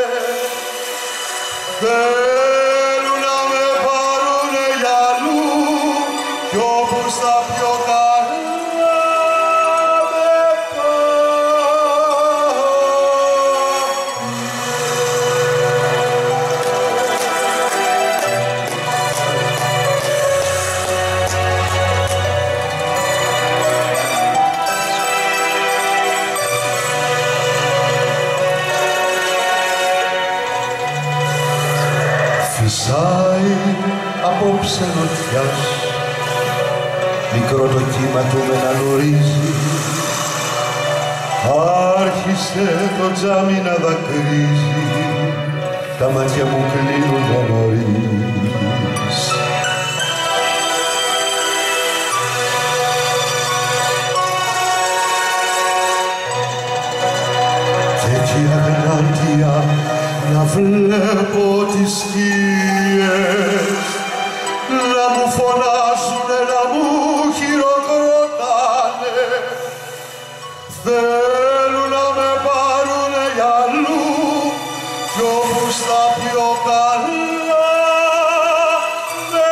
[SPEAKER 6] Θέλουν να με πάρουνε για αλλού κι όπου στα πιο καλά με φυσάει απόψε νοτιάς, μικρό το κύμα του με να νωρίζει. Άρχισε το τζάμι να δακρύζει, τα μάτια μου κλείνουνε νωρίς. Κι εκεί αγνάντια να βλέπω τις σκιές να μου φωνάζουνε, να μου χειροκροτάνε. Θέλουν να με πάρουνε για αλλού κι όπου στα πιο καλά με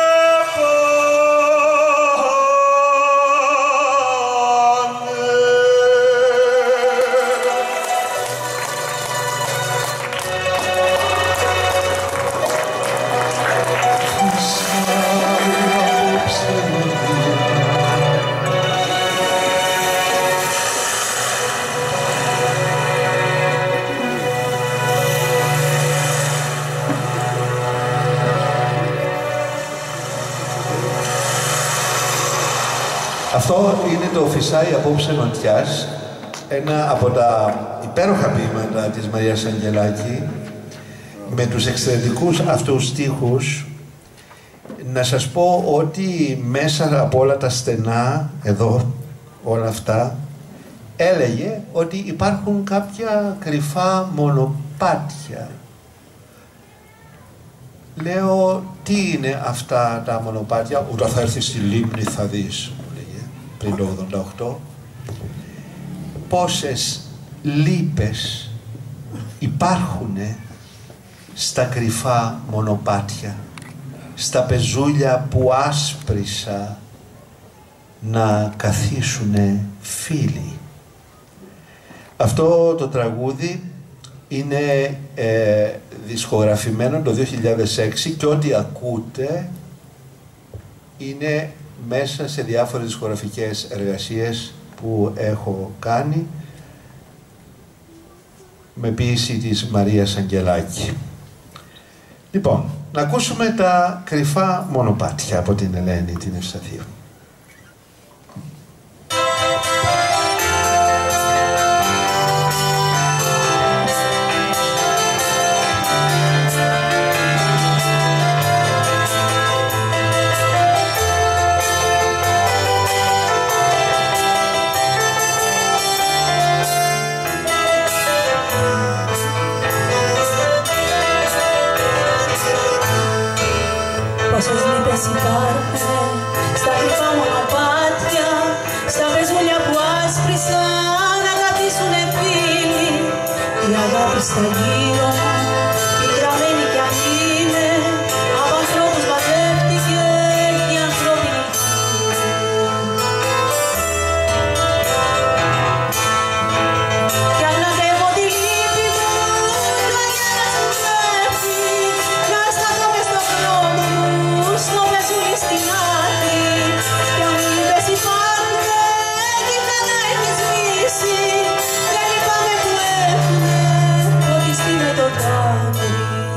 [SPEAKER 6] Αυτό είναι το «Φυσάει απόψε νοτιάς», ένα από τα υπέροχα ποίηματα της Μαρίας Αγγελάκη, με τους εξαιρετικούς αυτούς στίχους. Να σας πω ότι μέσα από όλα τα στενά, εδώ, όλα αυτά, έλεγε ότι υπάρχουν κάποια κρυφά μονοπάτια. Λέω, τι είναι αυτά τα μονοπάτια? Όταν θα έρθει στη λίμνη θα δεις, μου λέγε, πριν το 88. Πόσες λύπες υπάρχουνε στα κρυφά μονοπάτια, στα πεζούλια που άσπρισα να καθίσουνε φίλοι. Αυτό το τραγούδι είναι δισκογραφημένο το 2006 και ό,τι ακούτε είναι μέσα σε διάφορες δισκογραφικές εργασίες που έχω κάνει με ποίηση της Μαρίας Αγγελάκη. Λοιπόν, να ακούσουμε τα κρυφά μονοπάτια από την Ελένη την Ευσταθίου.
[SPEAKER 9] Πόσες λύπες υπάρχουν στα κρυφά μονοπάτια, στα πεζούλια που άσπρισαν να καθίσουνε φίλοι. Η αγάπη στα γύρω μου, πικραμένη κι αν είναι, από ανθρώπους μαζεύτηκε η ανθρώπινη φύση. Κι αγναντεύω τη λύπη μου, το αγέρας μου πέφτει, να σταθώ μες στον δρόμο μου, στο πεζούλι στην άκρη. Κι αν λύπες υπάρχουνε κι θα να έχεις λύσει, δεν λυπάμαι που έχουνε φωτιστεί με το δάκρυ.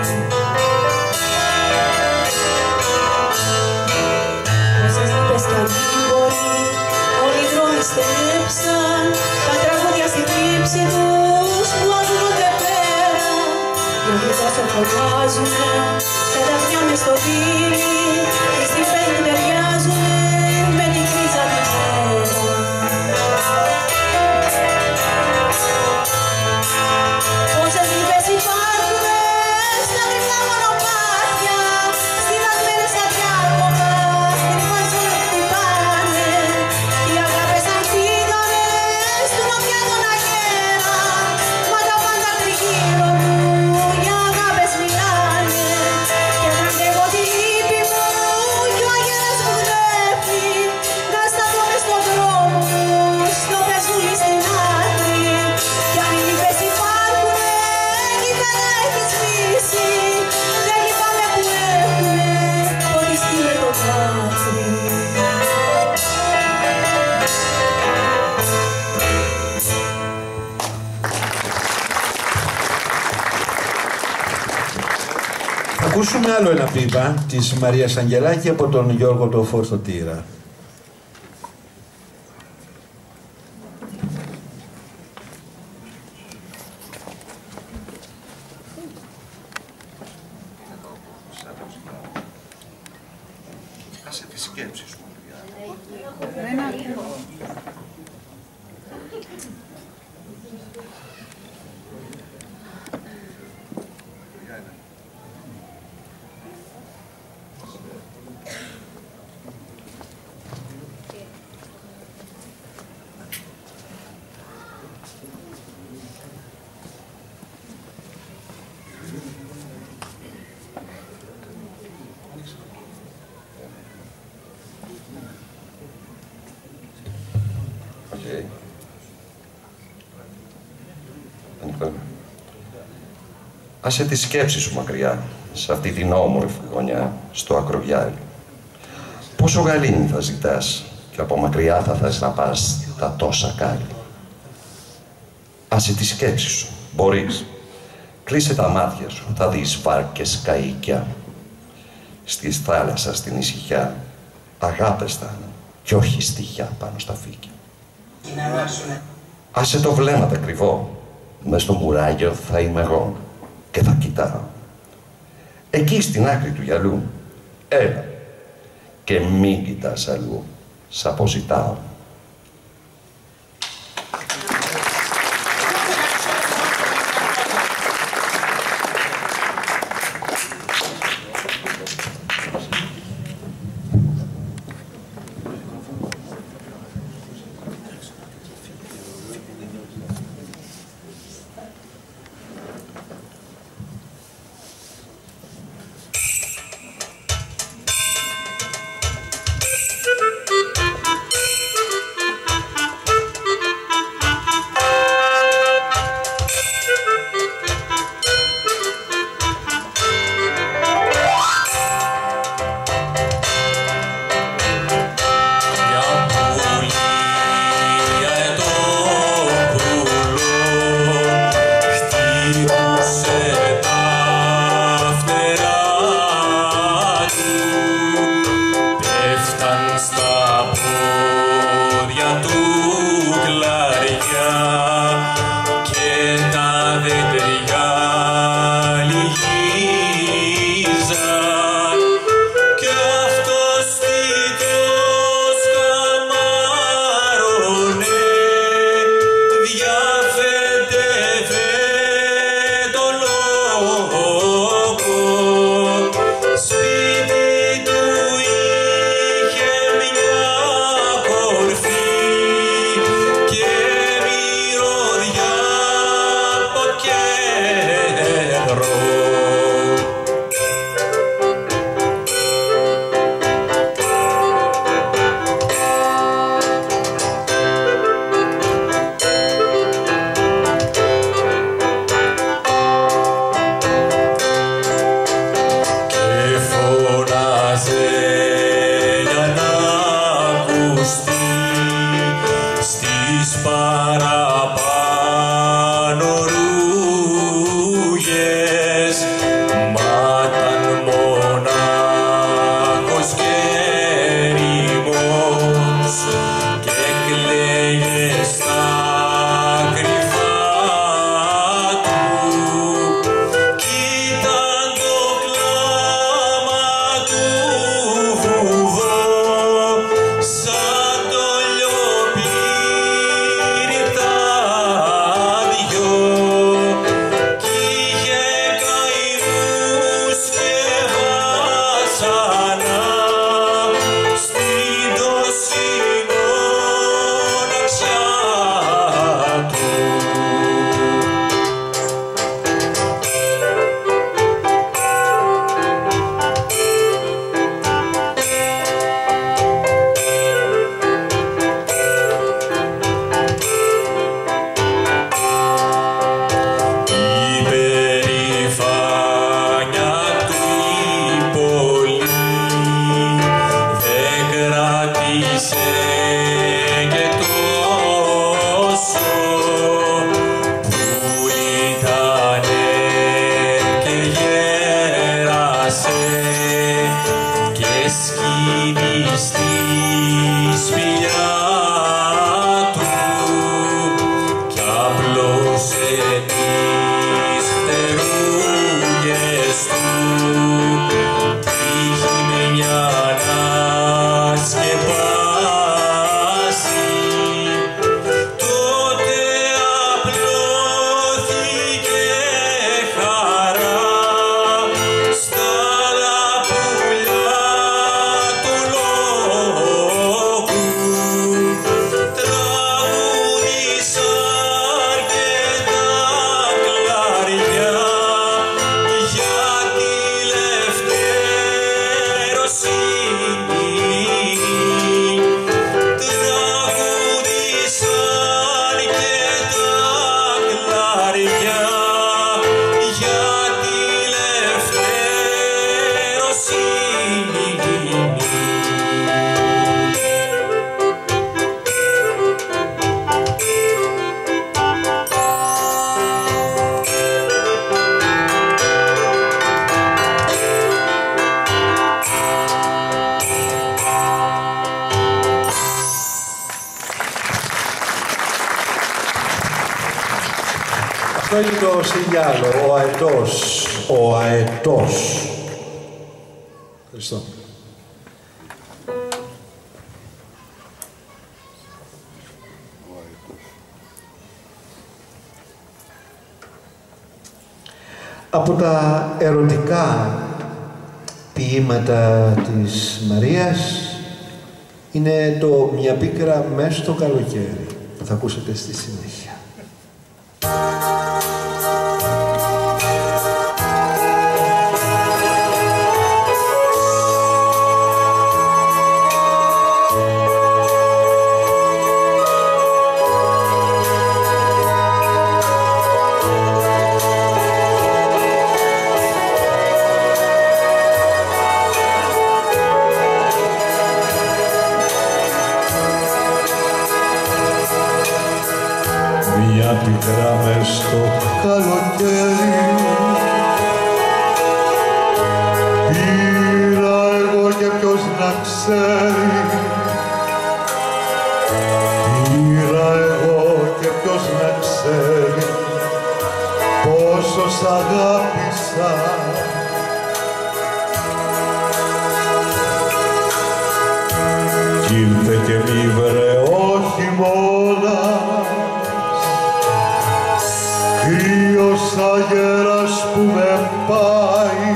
[SPEAKER 9] Πόσες λύπες κι αν μπορεί, όλοι οι δρόμοι στενέψαν, τα τραγούδια στη θλίψη τους που αζουνούνται πέρα. Οι οχλοί τόσο φωτάζουνε, τα δαχτυλιά μες στο δίλη, οι στριφές μου ταιριάζουνε.
[SPEAKER 4] ακούσουμε άλλο ένα ποίημα της Μαρίας Αγγελάκη από τον Γιώργο το Φορτωτήρα.
[SPEAKER 7] Άσε τη σκέψη σου. Άσε τη σκέψη σου μακριά, σε αυτή την όμορφη γωνιά, στο ακροβιάρι. Πόσο γαλήνη θα ζητάς και από μακριά θα θες να πας τα τόσα κάλλη. Άσε τη σκέψη σου, μπορείς. Κλείσε τα μάτια σου, θα δεις βάρκες καΐκια. Στη θάλασσα, στην ησυχιά, αγάπες θα είναι κι όχι στοιχιά πάνω στα φύκια. Άσε το βλέμμα τα κρυβό, μες στο μπουράγιο θα είμαι εγώ και θα κοιτάω. Εκεί στην άκρη του γυαλού, έλα και μην κοιτάς αλλού, σ' αποζητάω.
[SPEAKER 4] Αυτό είναι το Σιγιάλο, ο αετός, ο αετός. Ευχαριστώ. Από τα ερωτικά ποίηματα της Μαρίας είναι το «Μια πίκρα μες στο καλοκαίρι» που θα ακούσετε στη συνέχεια.
[SPEAKER 10] Μια πικρά μες στο καλοκαίρι πήρα εγώ και ποιος να ξέρει, πήρα εγώ και ποιος να ξέρει πόσο σ' αγάπησα. Κι ήλθε και μη βρε ο χειμώνας, κρύος αγέρας που με πάει,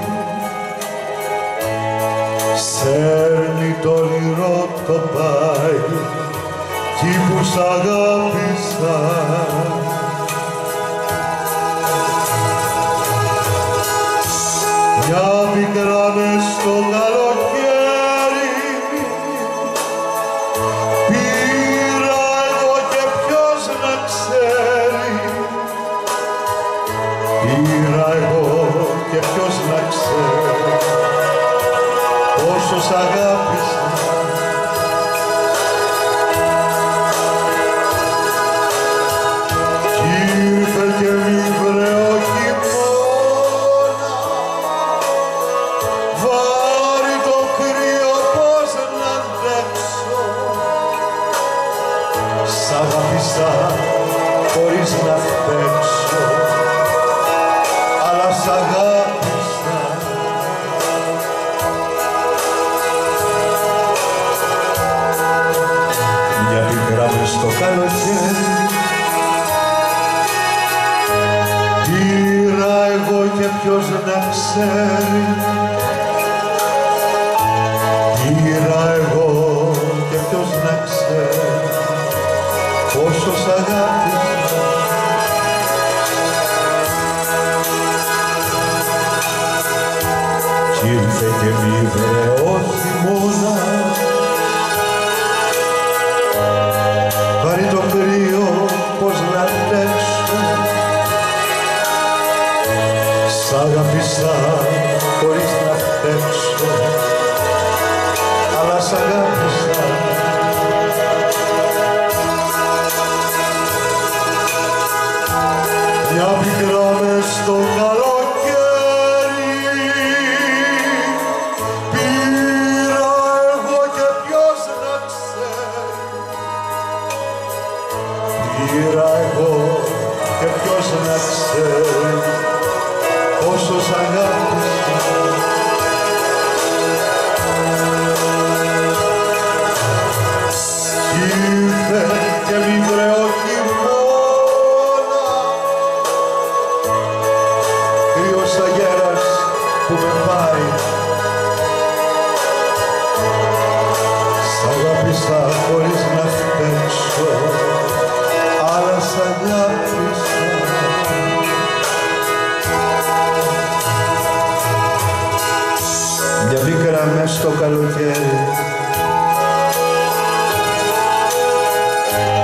[SPEAKER 10] σέρνει το όνειρο το πάει, κι που σ' αγάπησα. Μια πικρά μες στο καλοκαίρι πήρα εγώ και ποιος να ξέρει, πήρα εγώ και ποιος να ξέρει πόσο σ' αγάπησα. Κι ήρθε και μη βρε ο χειμώνας, βάρη το κρύο πώς να αντέξω. Σ' αγάπησα χωρίς να παίξω, αλλά σ' αγάπησα. Μια πικρά μες στο καλοκαίρι πήρα εγώ και ποιος να ξέρει, πήρα εγώ και ποιος να ξέρει πόσο σ' αγάπησα. Κι ήρθε και μη βρε ο χειμώνας, βαρύ το κρύο πώς να αντέξω. Σ' αγάπησα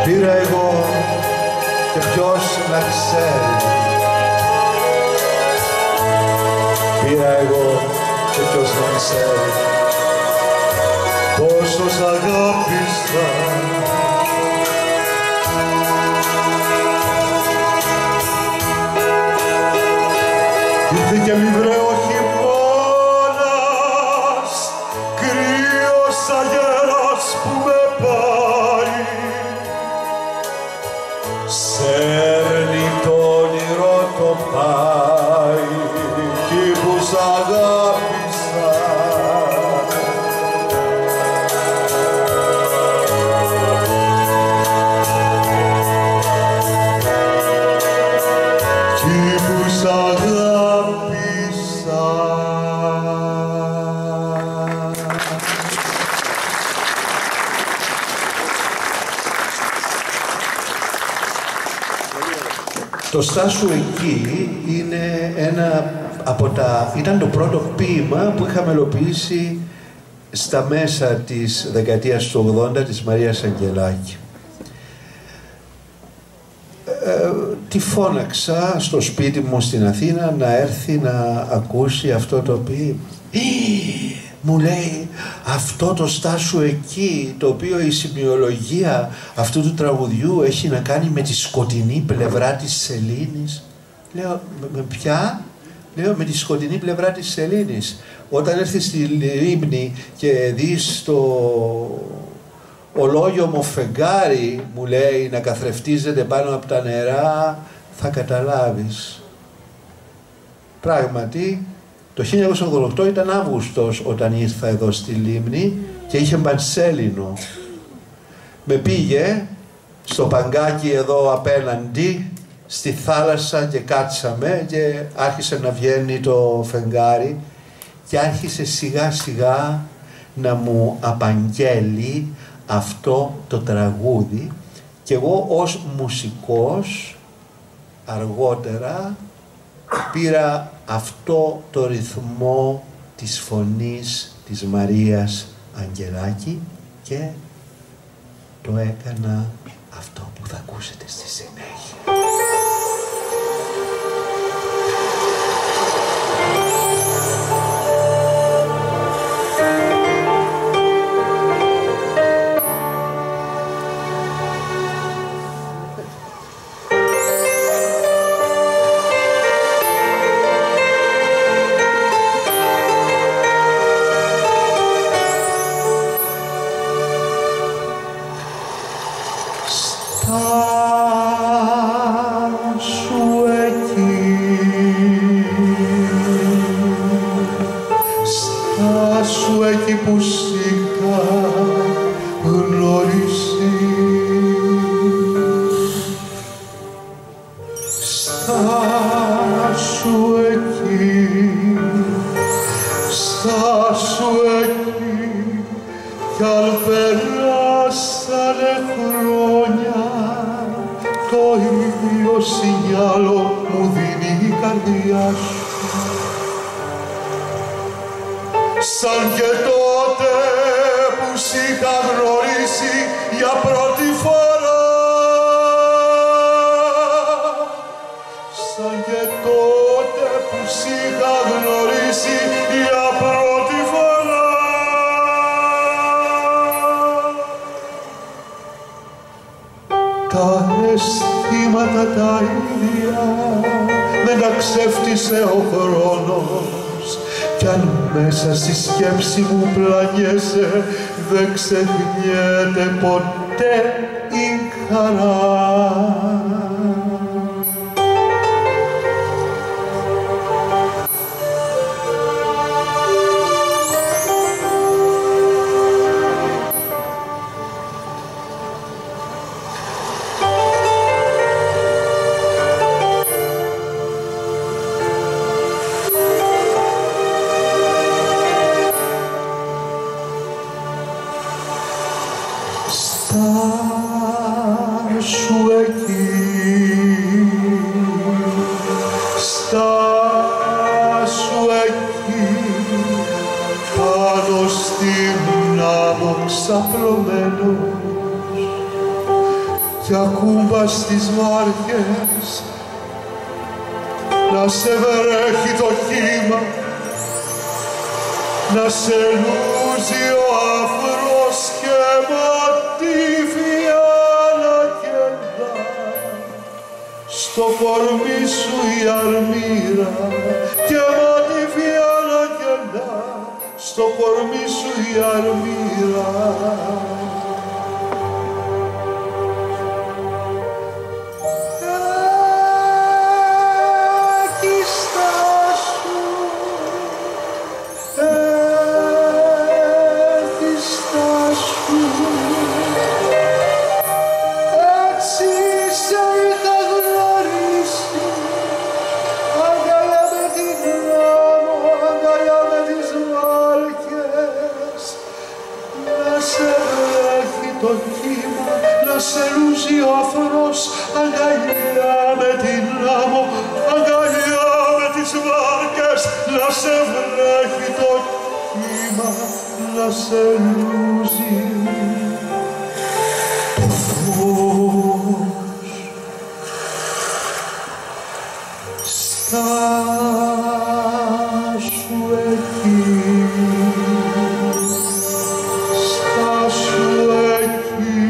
[SPEAKER 8] Πήρα εγώ και ποιος να ξέρει. Πήρα εγώ και ποιος να ξέρει πόσο σ' αγάπησα. Ήρθε και μηδραίο χειμώνας, κρύος αγέρας που με πάει. Σέρνει το όνειρο το πάει, κι που σ' αγάπησα. Κι που σ' αγάπησα. Το «Στάσου εκεί» είναι ένα από ήταν το πρώτο ποίημα που είχα μελοποιήσει στα μέσα της δεκαετίας του 80 της Μαρίας Αγγελάκη. Τη φώναξα στο σπίτι μου στην Αθήνα να έρθει να ακούσει αυτό το ποίημα. Μου λέει, αυτό το «Στάσου εκεί», το οποίο η σημειολογία αυτού του τραγουδιού έχει να κάνει με τη σκοτεινή πλευρά της σελήνης. Λέω, με ποια? Λέω, με τη σκοτεινή πλευρά της σελήνης. Όταν έρθει στη λίμνη και δεις το ολόγιομο φεγγάρι, μου λέει, να καθρεφτίζεται πάνω από τα νερά, θα καταλάβεις. Πράγματι, το 1988 ήταν Αύγουστος όταν ήρθα εδώ στη λίμνη και είχε μπανσέλινο. Με πήγε στο παγκάκι εδώ απέναντι, στη θάλασσα και κάτσαμε και άρχισε να βγαίνει το φεγγάρι και άρχισε σιγά σιγά να μου απαγγέλει αυτό το τραγούδι και εγώ ως μουσικός αργότερα πήρα αυτό το ρυθμό της φωνής της Μαρίας Αγγελάκη και το έκανα αυτό που θα ακούσετε στη συνέχεια. Μέσα στη σκέψη μου πλανιέσαι, δεν ξεχνιέται ποτέ η χαρά.
[SPEAKER 10] κι ακούμπα στις μάρκες να σε βρέχει το κύμα, να σε λούζει ο αφρός και ματίφια να κεντά στο κορμί σου η αρμύρα και ματίφια να κεντά στο κορμί σου η αρμύρα. Να σε λούζει ο αφρός, αγκαλιά με την άμμο, αγκαλιά με τις βάρκες, να σε βρέχει το κύμα, να σε λούζει το φως. Στάσου εκεί, στάσου εκεί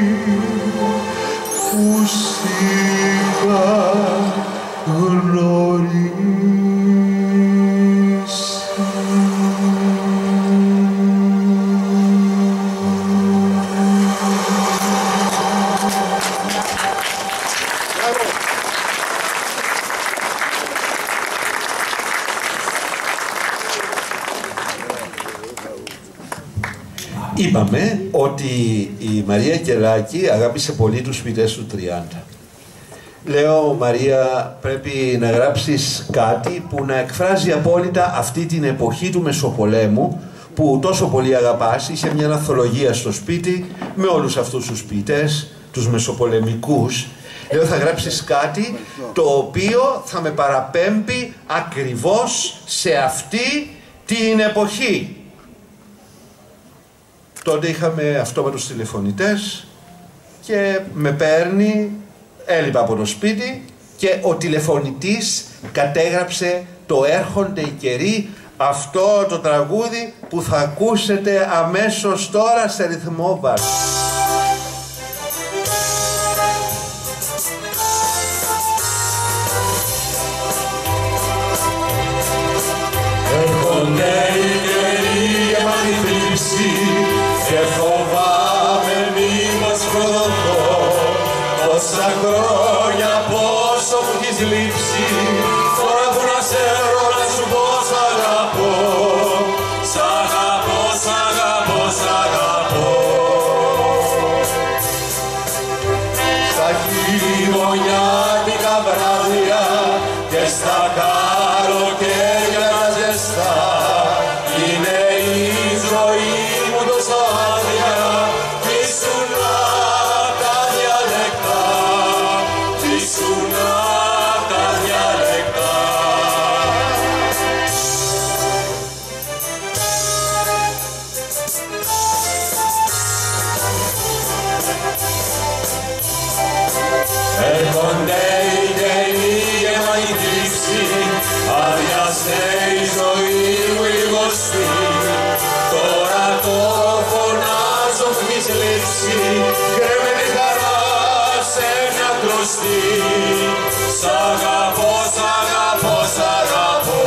[SPEAKER 10] που σίγα γνωρίσει.
[SPEAKER 8] Είπαμε ότι η Μαρία Αγγελάκη αγάπησε πολύ τους ποιητές του 30. Λέω, Μαρία, πρέπει να γράψεις κάτι που να εκφράζει απόλυτα αυτή την εποχή του Μεσοπολέμου που τόσο πολύ αγαπάς. Είχε μια ανθολογία στο σπίτι με όλους αυτούς τους ποιητές, τους μεσοπολεμικούς. Λέω, θα γράψεις κάτι το οποίο θα με παραπέμπει ακριβώς σε αυτή την εποχή. Τότε είχαμε αυτό με τους τηλεφωνητές και με παίρνει, έλειπα από το σπίτι και ο τηλεφωνητής κατέγραψε το «Έρχονται οι καιροί», αυτό το τραγούδι που θα ακούσετε αμέσως τώρα σε ρυθμό βάρ.
[SPEAKER 6] Έρχονται οι καιροί για τη θλίψη και φοβάμαι μήπως προδοθώ. Τόσα χρόνια πόσο μου έχεις λείψει, τώρα που να σε βρω να σου πω σ' αγαπώ. Σ' αγαπώ, σ' αγαπώ, σ' αγαπώ. Στα χειμωνιάτικα βράδια και στα καλοκαίρια τα ζεστά είναι η ζωή μου τόσο άδεια. Ήσουνα τα διαλεκτά, ήσουνα τα διαλεκτά. Έρχονται οι καιροί γεμάτοι θλίψη, αδειάστε η ζωή μου η λιγοστή. Τώρα το φωνάζω χωρίς λήψη, κρέμεται χαρά σε μια κλωστή. Σ' αγαπώ, σ' αγαπώ, σ' αγαπώ.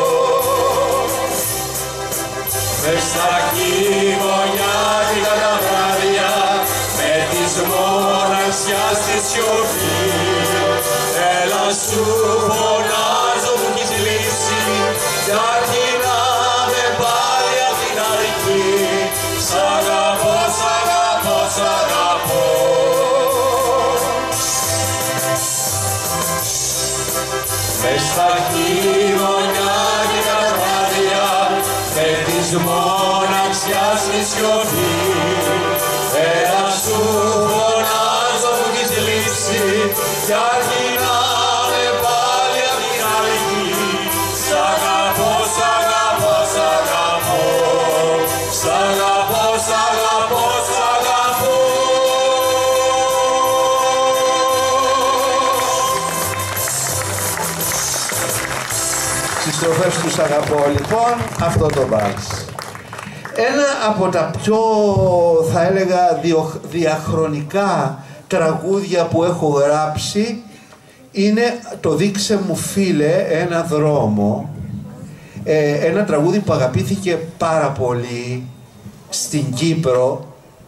[SPEAKER 6] Μες στα χειμωνιάτικα τα βράδια, με της μοναξιάς τη σιωπή, έλα σου φωνάζω που έχεις λείψει κι αρχινάμε πάλι απ' την αρχή. Σ' αγαπώ, σ' αγαπώ, σ' αγαπώ. Μες στα χειμωνιάτικα βράδια, με της μοναξιάς τη σιωπή, έλα σου φωνάζω που έχεις λείψει κι αρχινάμε πάλι απ' την αρχή. Σ' αγαπώ, σ' αγαπώ, σ' αγαπώ. Σ' αγαπώ, σ' αγαπώ, σ' αγαπώ.
[SPEAKER 8] Όλος τους αγαπώ. Λοιπόν, αυτό το βάζ. Ένα από τα πιο, θα έλεγα, διαχρονικά τραγούδια που έχω γράψει είναι το «Δείξε μου φίλε ένα δρόμο». Ένα τραγούδι που αγαπήθηκε πάρα πολύ στην Κύπρο,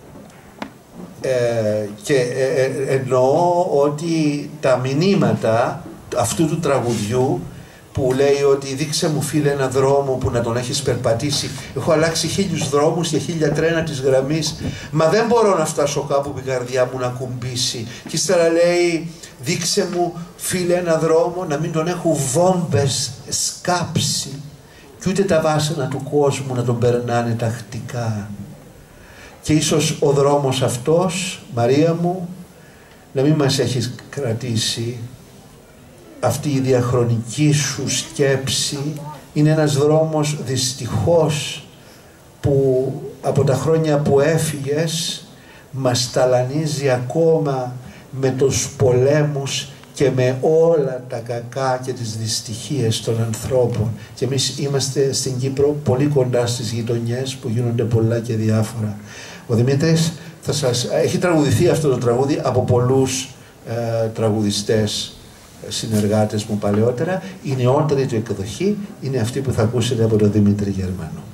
[SPEAKER 8] και εννοώ ότι τα μηνύματα αυτού του τραγουδιού που λέει ότι «Δείξε μου φίλε ένα δρόμο που να τον έχεις περπατήσει, έχω αλλάξει 1000 δρόμους και 1000 τρένα της γραμμής, μα δεν μπορώ να φτάσω κάπου που η καρδιά μου να κουμπίσει». Και ύστερα λέει «Δείξε μου φίλε ένα δρόμο να μην τον έχουν βόμβες σκάψει και ούτε τα βάσανα του κόσμου να τον περνάνε τακτικά». Και ίσως ο δρόμος αυτός, Μαρία μου, να μην μας έχεις κρατήσει. Αυτή η διαχρονική σου σκέψη είναι ένας δρόμος δυστυχώς που από τα χρόνια που έφυγες μας ταλανίζει ακόμα με τους πολέμους και με όλα τα κακά και τις δυστυχίες των ανθρώπων. Και εμείς είμαστε στην Κύπρο πολύ κοντά στις γειτονιές που γίνονται πολλά και διάφορα. Ο Δημήτρης έχει τραγουδηθεί αυτό το τραγούδι από πολλούς τραγουδιστές, συνεργάτες μου παλαιότερα. Η νεότερη του εκδοχή είναι αυτή που θα ακούσετε από τον Δημήτρη Γερμανό.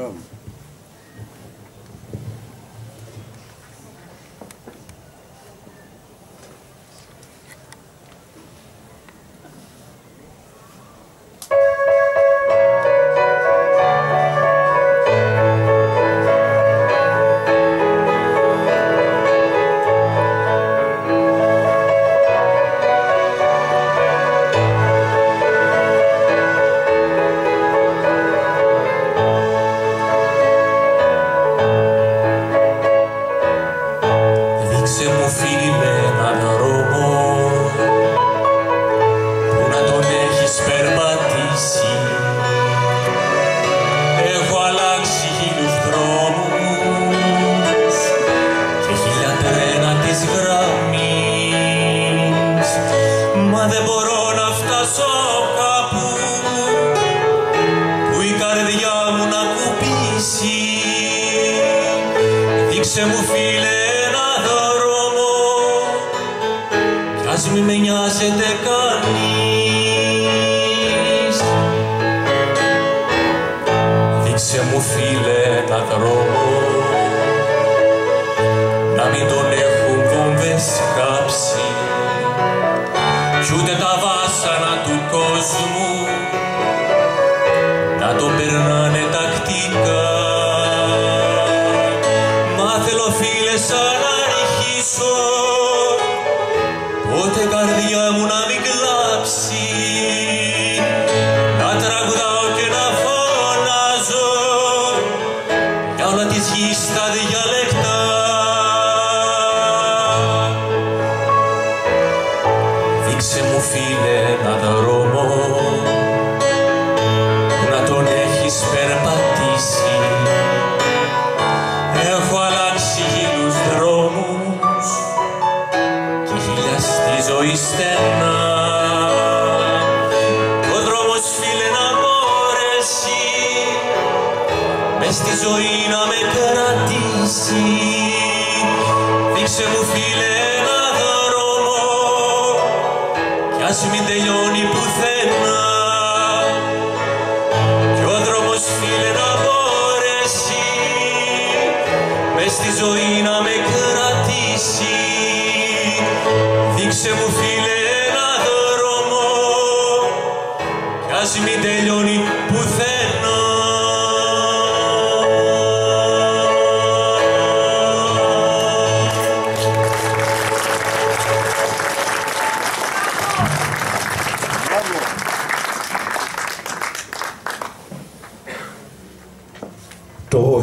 [SPEAKER 8] Το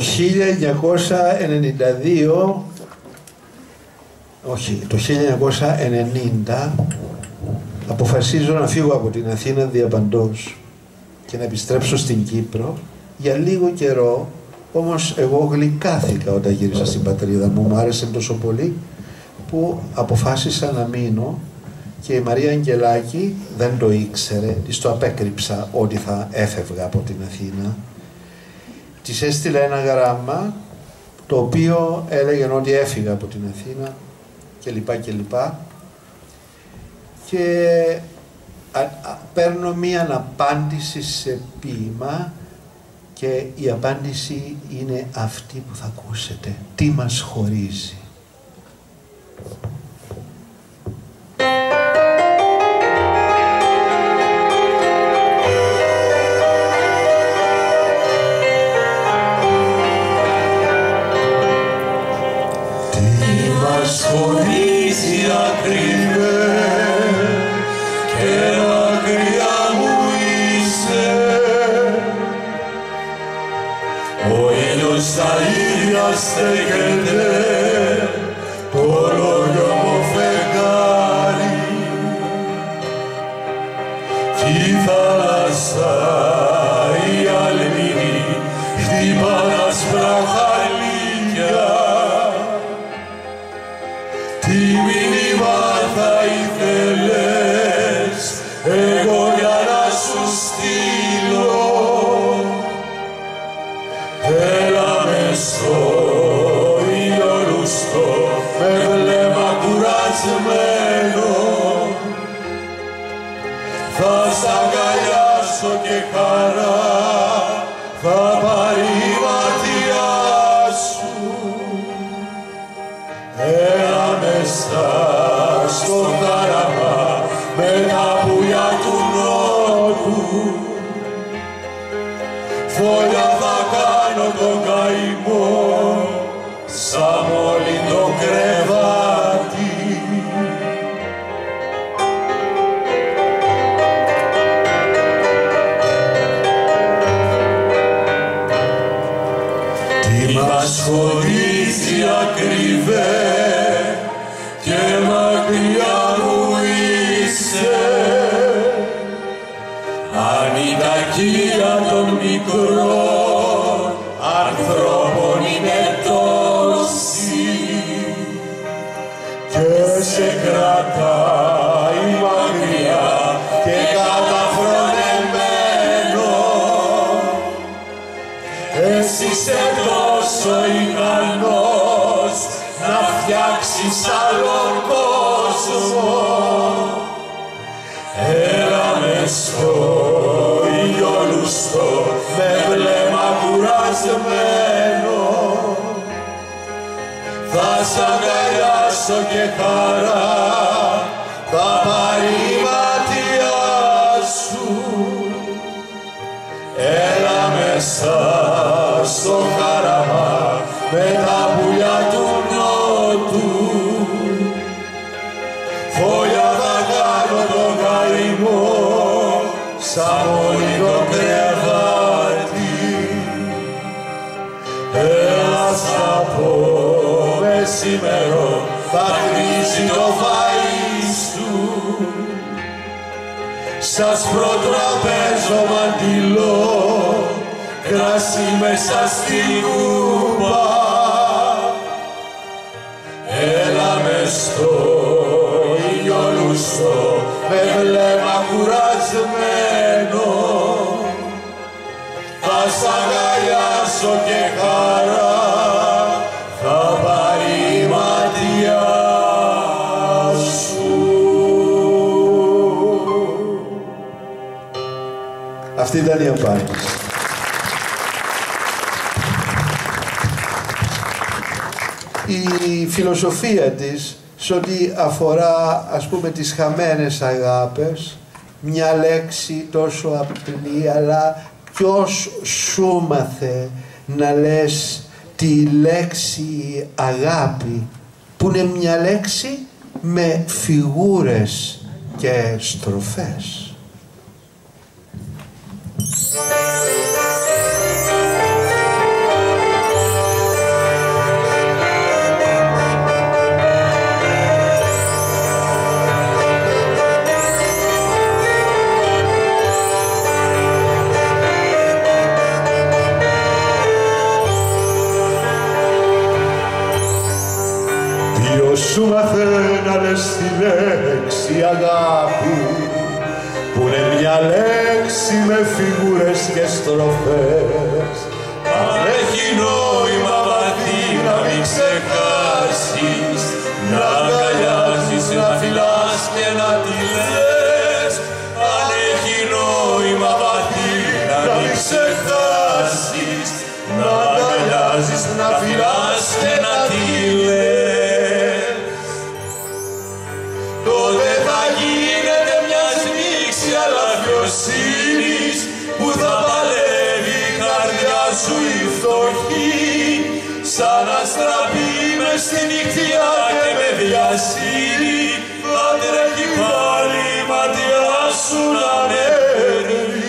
[SPEAKER 8] 1992, όχι, το 1990 αποφασίζω να φύγω από την Αθήνα διαπαντός και να επιστρέψω στην Κύπρο για λίγο καιρό. Όμως εγώ γλυκάθηκα όταν γύρισα στην πατρίδα μου, μου άρεσε τόσο πολύ που αποφάσισα να μείνω και η Μαρία Αγγελάκη δεν το ήξερε, της το απέκρυψα ότι θα έφευγα από την Αθήνα. Της έστειλε ένα γράμμα το οποίο έλεγε ότι έφυγα από την Αθήνα κλπ. Και παίρνω μία απάντηση σε ποίημα και η απάντηση είναι αυτή που θα ακούσετε. Τι μας χωρίζει.
[SPEAKER 6] Τι μας χωρίζει ακριβέ και μακριά μου είσαι. Ο ήλιος στα ήλια στέκεται, το λόγιο μου φεγγάρι κι η θάλασσα η αλμυρή χτύπα τα σπρά χαλίκια. Τι μήνυμα θα ήθελες εγώ για να σου στείλω? Έλα μες στο ήλιο λουστό με βλέμμα κουρασμένο, θα σ' αγκαλιάσω και χαρά θα πάρει η ματιά σου. Έλα μέσα στο Καραμά με τα πουλιά του νότου, φωλιά θα κάνω τον καημό σαν μόλι το κρεβάτι. Τι μας χωρίζει ακριβέ και μακριά μου είσαι. Αν η ταχεία των μικρών ανθρώπων είναι τόση και σε κρατάει μακριά και καταφρονεμένο, εσύ είσαι τόσο ικανός να φτιάξεις άλλον κόσμο. Έλα μες στο ήλιο λουστό με βλέμμα κουρασμένο, θα σ' αγκαλιάσω και χαρά θα πάρει η ματιά σου. Έλα μέσα στο Καραμά με τα πουλιά του νότου, φωλιά θα κάνω τον καημό σαν μόλι το κρεβάτι. Έλα από μεσημερό θα χρήσει το φαΐ σου, σας προτραπέζω μαντιλό κρασί μέσα στη κούπα. Έλα μες στο ήλιο λουστό με βλέμμα κουρασμένο, θα σ' αγκαλιάσω και χαρά θα πάρει η ματιά σου.
[SPEAKER 8] Αυτή ήταν η απάντηση. Η φιλοσοφία της σε ό,τι αφορά, ας πούμε, τις χαμένες αγάπες, μια λέξη τόσο απλή, αλλά ποιος σου μάθε να λες τη λέξη αγάπη, που είναι μια λέξη με φιγούρες και στροφές.
[SPEAKER 6] Δύο
[SPEAKER 10] ποιος σου μαθαίνανε στη λέξη αγάπη, που είναι μια λέξη με φιγούρες και στροφές.
[SPEAKER 6] Αν έχει νόημα βαθύ να μην ξεχάσεις, να αγκαλιάζεις, να φυλάς και να τη λες. Αν έχει νόημα βαθύ να μην ξεχάσεις, να αγκαλιάζεις, να φυλάς και να τη λες. Τότε θα γίνεται μια σμίξη αλαφιοσύνης που θα παλεύει η καρδιά σου η φτωχή, σαν αστραπή μες στη νυχτιά και με βιασύνη θα τρέχει πάλι η ματιά σου να με παίρνει.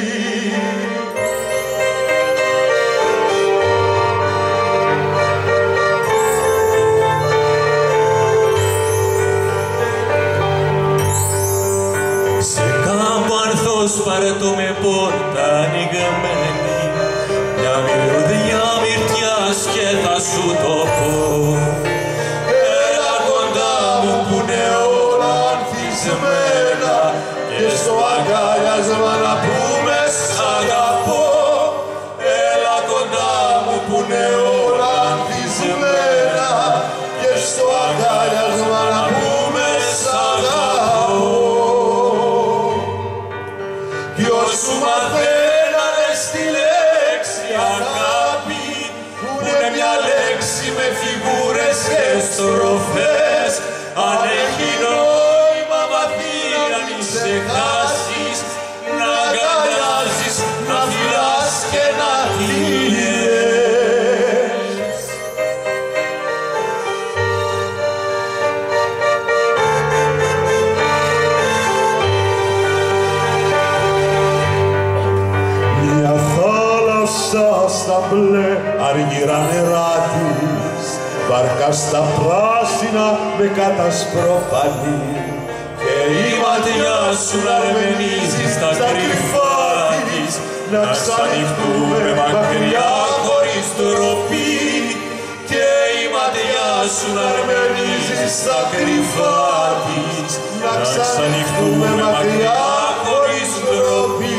[SPEAKER 6] Σε κάμπο ανθός παρετώ με πόρτα ανοιγμένη, μια μυρωδιά μυρτιάς και θα σου το πω. Έλα κοντά μου που είναι όλα ανθισμένα και στο αγκάλιασμα να πούμε σ' αγαπώ. Έλα κοντά μου που είναι όλα ανθισμένα και στο αγκάλιασμα να πούμε σ' αγαπώ. Ποιος σου μαθαίνανε στη λέξη αγάπη, που είναι μια λέξη με φιγούρες και στροφές. Αν έχει νόημα βαθύ να μην ξεχάσεις, να αγκαλιάζεις, να φυλάς και να τη λες.
[SPEAKER 10] Μια θάλασσα στα μπλε αργυρά νερά της, βάρκα στα πράσινα με κατασπρόπανη,
[SPEAKER 6] και η ματιά σου να ρεμενίζει στα κρυφά της, να ξανοιχτούμε μακριά χωρίς ντροπή. Και η ματιά σου να ρεμενίζει στα κρυφά της, να ξανοιχτούμε μακριά χωρίς ντροπή.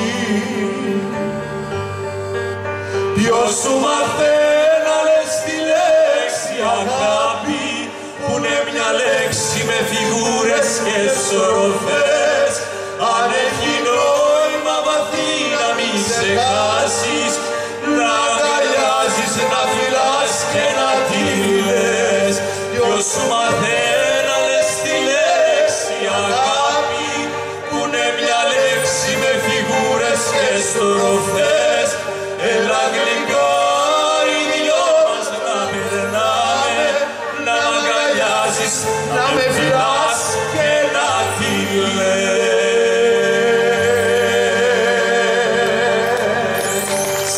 [SPEAKER 6] Ποιος σου μαθαίνανε στη λέξη αγάπη, που είναι μια λέξη με φιγούρες και στροφές. Αν έχει νόημα βαθύ να μην ξεχάσεις, να αγκαλιάζεις, να φυλάς και να τη λες. Ποιος σου μαθαίνανε στη λέξη αγάπη, που είναι μια λέξη με φιγούρες και στροφές. Έλα γλυκά οι δυο μας να περνάμε, να μ' αγκαλιάζεις, να με φυλάς και να τη λες.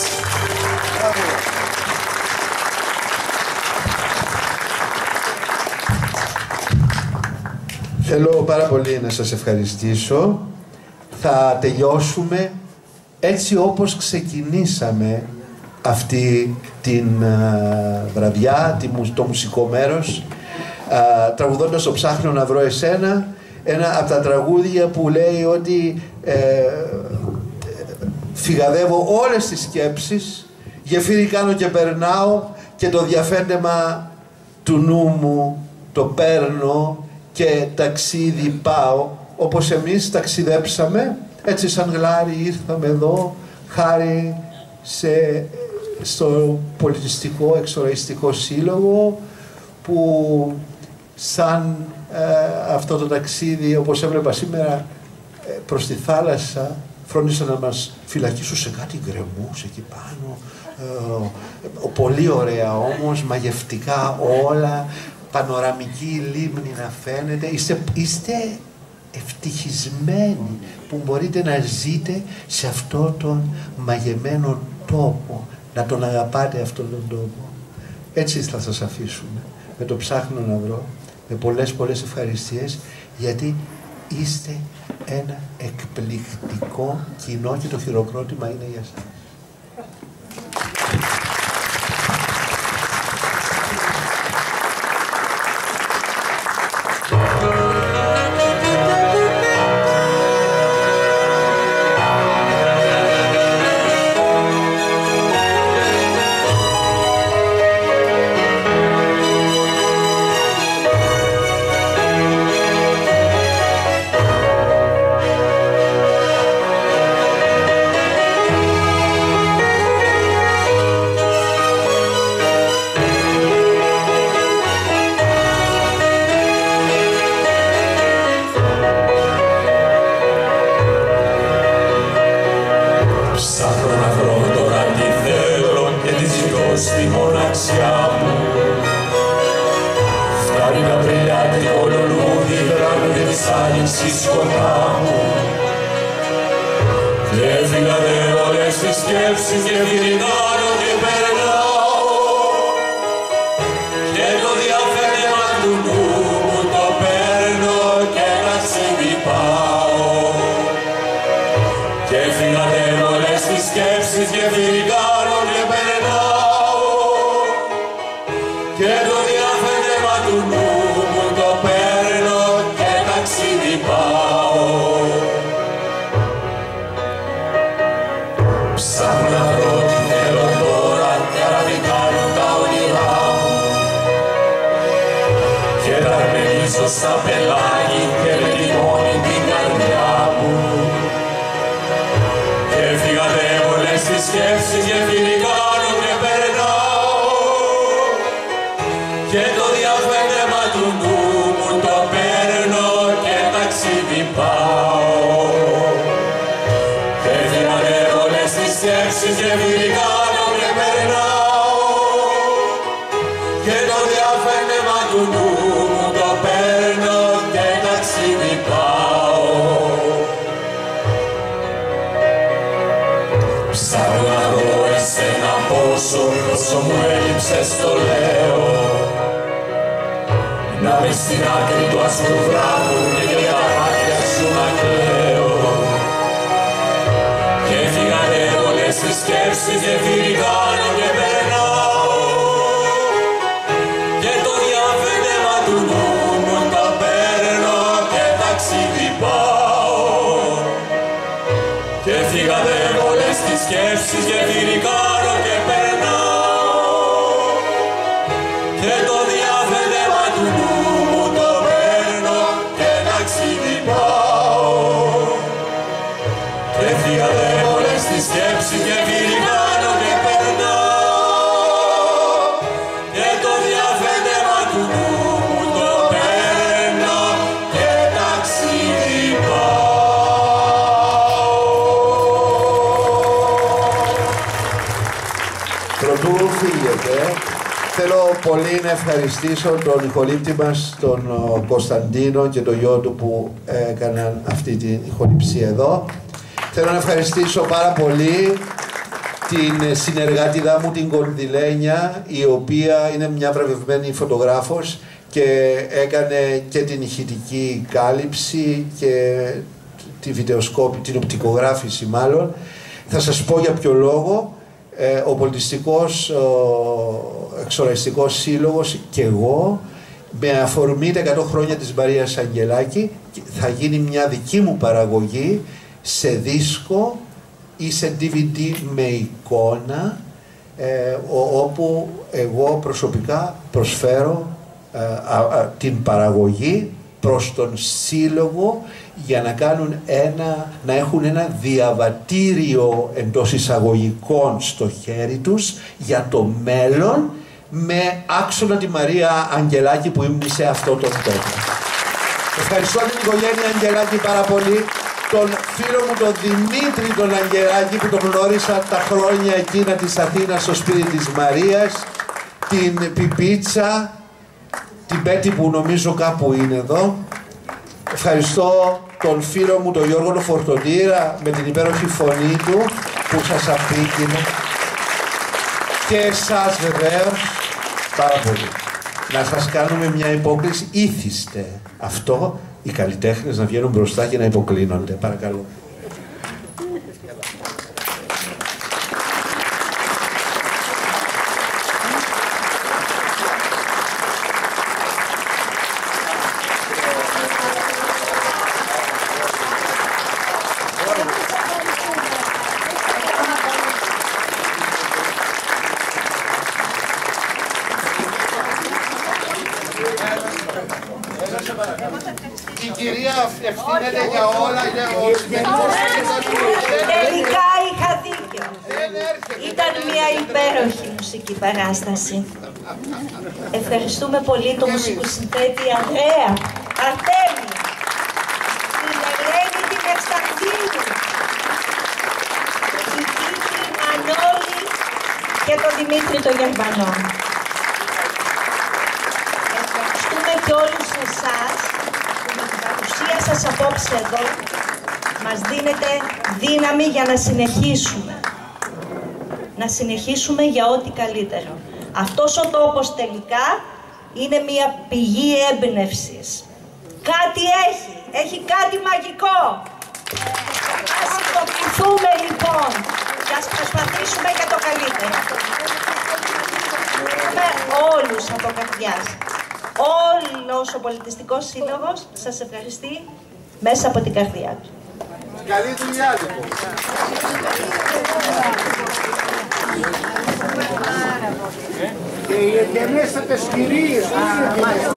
[SPEAKER 8] Θέλω πάρα πολύ να σας ευχαριστήσω. Θα τελειώσουμε έτσι όπως ξεκινήσαμε αυτή την βραδιά, το μουσικό μέρος, τραγουδώντας το «Ψάχνω να βρω εσένα», ένα από τα τραγούδια που λέει ότι φυγαδεύω όλες τις σκέψεις, γεφύρι κάνω και περνάω και το διαφέντεμα του νου μου το παίρνω και ταξίδι πάω. Όπως εμείς ταξιδέψαμε, έτσι σαν γλάρι ήρθαμε εδώ, χάρη στο πολιτιστικό εξοραϊστικό σύλλογο, που σαν αυτό το ταξίδι, όπως έβλεπα σήμερα, προς τη θάλασσα, φρόντισαν να μας φυλακίσουν σε κάτι γκρεμούς εκεί πάνω. Πολύ ωραία όμως, μαγευτικά όλα, πανοραμική λίμνη να φαίνεται. Είστε ευτυχισμένοι που μπορείτε να ζείτε σε αυτόν τον μαγεμένο τόπο, να τον αγαπάτε αυτόν τον τόπο. Έτσι θα σας αφήσουμε, με το «Ψάχνω να βρω», με πολλές ευχαριστίες, γιατί είστε ένα εκπληκτικό κοινό και το χειροκρότημα είναι για σας.
[SPEAKER 6] ανάμιση σκοτά μου. Και έφυγανε όλες τις σκέψεις και γυρνάω και περνάω. Και το διαφαίνεμα του νου μου το παίρνω και ταξίδι πάω. Και έφυγανε όλες τις σκέψεις και γυρνάω και περνάω. Και το διαφαίνεμα του νου μου το παίρνω και ταξίδι πάω. Ψάχνω να βρω τι θέλω τώρα και αραβικάρουν τα όνειρά μου. Και τα αρμενίζω στα πελάγι και με τιμώνει την καρδιά μου. Και έφυγανε όλες τις σκέψεις και φυλικάνω και περνάω. Και το διαφαίνεμα του νου μου το παίρνω και ταξίδι πάω. Και έφυγανε όλες τις σκέψεις και φυλικάνω και περνάω. Και το διαφαίνεμα του νου μου το παίρνω και ταξίδι πάω. Ψάχνω να βρω εσένα πόσο μου έλειψες το λέω. Να μες στην άκρη του άσπρου βράχου και για τα μάτια σου να κλαίω. Και έφυγανε όλες τις σκέψεις και φυλικάνω και περνάω. Και το διαφαίνεμα του νου μου το παίρνω και ταξίδι πάω. Και έφυγανε όλες τις σκέψεις και φυλικάνω και περνάω. Και το διαφαίνεμα του νου μου το παίρνω και ταξίδι πάω. Και έφυγανε όλες τις σκέψεις και φυλικάνω και περνάω. Και το διαφαίνεμα του νου μου το παίρνω και ταξίδι πάω.
[SPEAKER 8] Πρωτού φύγετε, θέλω πολύ να ευχαριστήσω τον ηχολήπτη μας, τον Κωνσταντίνο και τον γιο του που έκαναν αυτή την ηχοληψία εδώ. Θέλω να ευχαριστήσω πάρα πολύ την συνεργάτηδά μου, την Κονδυλένια, η οποία είναι μια βραβευμένη φωτογράφος και έκανε και την ηχητική κάλυψη και τη την οπτικογράφηση μάλλον. Θα σας πω για ποιο λόγο. Ο Πολιτιστικός Εξοραϊστικός Σύλλογος και εγώ, με αφορμή τα 100 χρόνια της Μαρίας Αγγελάκη, θα γίνει μια δική μου παραγωγή σε δίσκο ή σε DVD με εικόνα, όπου εγώ προσωπικά προσφέρω την παραγωγή προς τον Σύλλογο για να έχουν ένα διαβατήριο εντός εισαγωγικών στο χέρι τους για το μέλλον, με άξονα τη Μαρία Αγγελάκη που ήμουν σε αυτό τον τόπο. Ευχαριστώ την οικογένεια Αγγελάκη πάρα πολύ, τον φίλο μου τον Δημήτρη τον Αγγελάκη που τον γνώρισα τα χρόνια εκείνα της Αθήνας στο σπίτι της Μαρίας, την Πιπίτσα, την Πέτη που νομίζω κάπου είναι εδώ. Ευχαριστώ τον φίλο μου τον Γιώργο τον Φορτοντήρα με την υπέροχη φωνή του που σας απίκυνε, και εσάς βεβαίως πάρα πολύ. Να σας κάνουμε μια υπόκληση, ήθιστε αυτό οι καλλιτέχνες να βγαίνουν μπροστά και να υποκλίνονται, παρακαλώ.
[SPEAKER 11] Η κυρία ευθύνεται για όλα,
[SPEAKER 2] Τελικά είχα δίκιο. Ήταν μια υπέροχη μουσική παράσταση. Ευχαριστούμε πολύ τον μουσικοσυνθέτη Ανδρέα Αρτέμι, την Ελένη την Κασταντίνου, την Κίτρη Μανώλη και τον Δημήτρη τον Γερμανό. Ευχαριστούμε και όλους εσάς που με την παρουσία σας απόψε εδώ μας δίνετε δύναμη για να συνεχίσουμε. Να συνεχίσουμε για ό,τι καλύτερο. Αυτός ο τόπος τελικά είναι μια πηγή έμπνευσης. Κάτι έχει κάτι μαγικό. Ας υποκριθούμε λοιπόν και ας προσπαθήσουμε για το καλύτερο. Ευχαριστούμε όλους από καρδιάς. Όλος ο Πολιτιστικός Σύλλογος σας ευχαριστεί μέσα από την καρδιά του.
[SPEAKER 11] Καλή δουλειά λοιπόν. Και οι εγγενέστατες κυρίες.